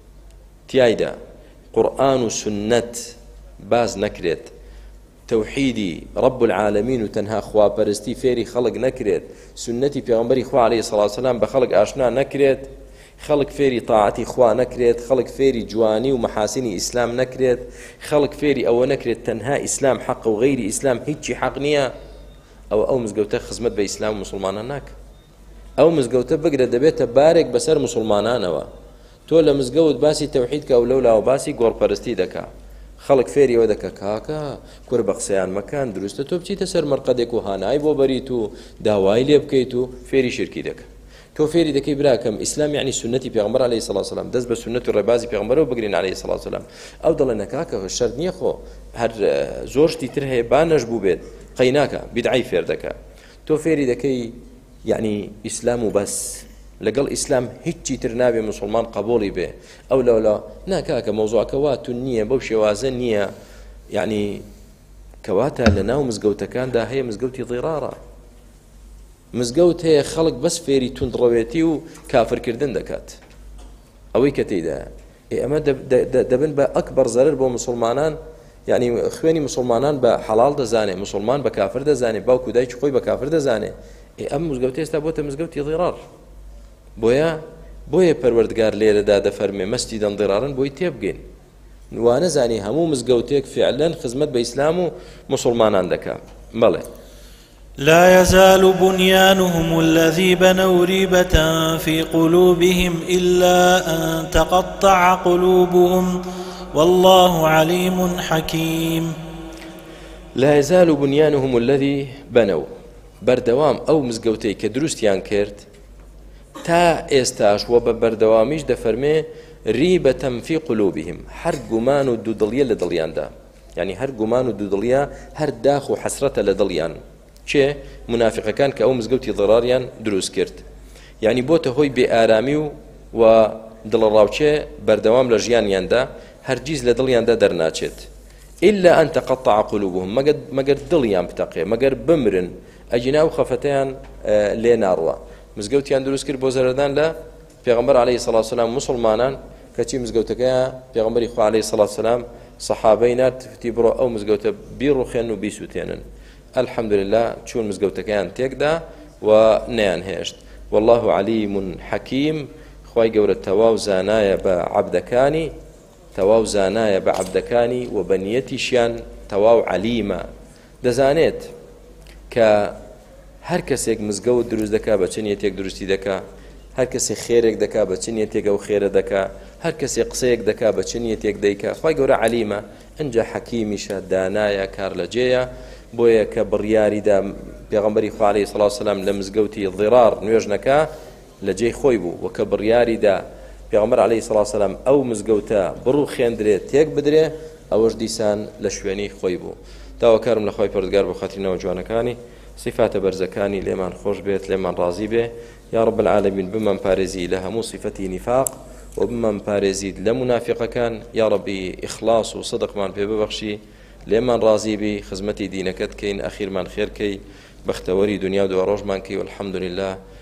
تیایدا قورئان و سنەت باز نەکرێت، تەوحیدی رب العالمین و تەنها خواپەرستی فێری خەڵک نەکرێت، سنەتی پێغەمبەری خوا عەلەیهی سەڵات وسەلام بە خەڵک ئاشنا نەکرێت، خەڵک فێری تاعەتی خوا نەکرێت، خەڵک فێری جوانی و مەحاسینی ئیسلام نەکرێت، خەڵک فێری ئەوە نەکرێت تەنها ئیسلام حەق و غەیری ئیسلام هیچی حەق نییە، ئەو مزگەوتە خزمەت بە ئیسلام و مسلمانان ناکە. ئەو مزگەوتە بگرە دەبێتە بارێک بەسەر مسلمانانەوە. تۆ لە مزگەوت باسی تەوحید کە ئەو لەولاوە باسی گۆڕپەرستی دەکا، خەڵک فێری ئەوە دەکە کاکە کورە بە قسەیان مەکان، دروستە تۆ بچیتە سەر مەرقەدێک و هانای بۆ بەریت و داوای لێ بکەیت و فێری شرکی دەکە. تۆ فێری دەکەی براکەم ئیسلام یعنی سنەتی پێغەمبەر عەلەیهی سەڵات وسەلام، دەست بە سنەت و ڕێبازی پێغەمبەرەوە بگرین عەلەیهی سەڵات وسەلام. ئەو دەڵێ نەکاکە شەرت نییە، خۆ هەر زۆر شتی تر هەیە با نەشبوو بێت قەیناکە بیدعی فێر دەکە. تۆ فێری دەکەی یعنی ئیسلام و بەس، لەگەڵ ئیسلام هیچی تر نابێ مسلمان قبوڵی بێ. ئەو لەولا ناکاکە مەوزوعەکە واتون نییە، بەو شێوازە نییە، یعنی کەواتە لە ناو مزگەوتەکاندا هەیە مزگەوتی ضیرارە، مزگەوت هەیە خەڵک بەس فێری توندڕەوێتی و کافرکردن دەکات. ئەوەی کە تێیدا ئەمە دەبن بە ئەکبەر زەرر بۆ مسلمانان، یعنی خوێنی مسلمانان بە حەڵال دەزانێ، مسلمان بە کافر دەزانێ، باوکو دایکی خۆی بە کافر دەزانێ. ئەم مزگەوتە ئێستا بۆتە مزگەوتی ضیرار. بۆیە پەروەردگار لێرەدا دەفەرمێ مەسجیدەن ضیرارن بۆی تێبگەین، وانەزانی هەموو مزگەوتێک فعلەن خزمەت بە ئیسلام و مسلمانان دەکا. بەڵێ لا يزال بنيانهم الذي بنوا ريبة في قلوبهم إلا أن تقطع قلوبهم والله عليم حكيم. لا يزال بنيانهم الذي بنوا، بردوام أو مزگەوتەی کە دروستیان کرد تا ئێستاش وە بە بەردەوامیش دەفەرمێ ریبەتەن فی قلوبهم، هەر گومان و دوودڵیە لە دڵیاندا، یعنی هەر گومان و دوودڵیە هەر داخ و حەسرەتە لە دڵیان. چێ؟ منافقەکان کە ئەو مزگەوتی ضراریان دروست کرد، یعنی بۆتە هۆی بێئارامی و دڵڕاوچێ بەردەوام لە ژیانیاندا هەرگیز لە دڵیاندا دەرناچێت. إلا أن تقطع قلوبهم، مەگەر دڵیان بتەقێ، مەگەر بمرن، ئەجینا و خەفەتەیان لێ ناڕوە. مزگەوتیان دروست کرد بۆ زەردان لە پێغەمبەر عەلەیهی سەڵات وسەلام مسلمانان، کەچی مزگەوتەکەیە پێغەمبەری خوا عەلەیهی سەڵات وسەلام سەحابەی نارد فتی بڕۆ ئەو مزگەوتە بیڕوخێن و بیسووتێنن. الحەمدولله چوون مزگەوتەکەیان تێکدا و نەیان هێشت. والله علیم حەکیم، خوای گەورە تەواو زانایە بە عەبدەکانی، تەواو زانایە بە عەبدەکانی و بە نیەتیشیان تەواو عەلیمە، دەزانێت کە هەر کەسێک مزگەوت دروست دەکا بە چ نیەتێک دروستی دەکا، هەر کەسێک خێرێک دەکا بە چ نیەتێک ئەو خێرە دەکا، هەر کەسێک قسەیەک دەکا بە چ نیەتێک دەیکا. خوای گەورە عەلیمە، ئەنجا حەکیمیشە، دانایە، کار لە جێیە. بۆیە کە بڕیاریدا پێغەمبەری خوا عەلەیهی سەڵات وسەلام لە مزگەوتی ضیرار نوێژ نەکا لە جێی خۆی بوو، و کە بڕیاریدا پێغەمبەر عەلەیهی سەڵات وسەلام ئەو مزگەوتە بڕوو خێندرێت تێک بدرێ، ئەوەش دیسان لە شوێنی خۆی بوو. داواکارم لە خوای پەروەردگار بۆ خاتری نەوەجوانەکانی صفاتە بەرزەکانی لێمان خۆش بێت، لێمان ڕازی بێ. یا رب العالمین بمان پارێزی لە هەموو صفەتی نیفاق و بمان پارێزیت لە منافقەکان. یا ربی ئیخلاص و صدقمان پێ ببەخشی، لێمان ڕازی بی، خزمەتی دینەکەت کەین، ئەخیرمان خێرکەی، بەختەوەری دنیا و دووە ڕۆژمان کەی. والحەمدولله.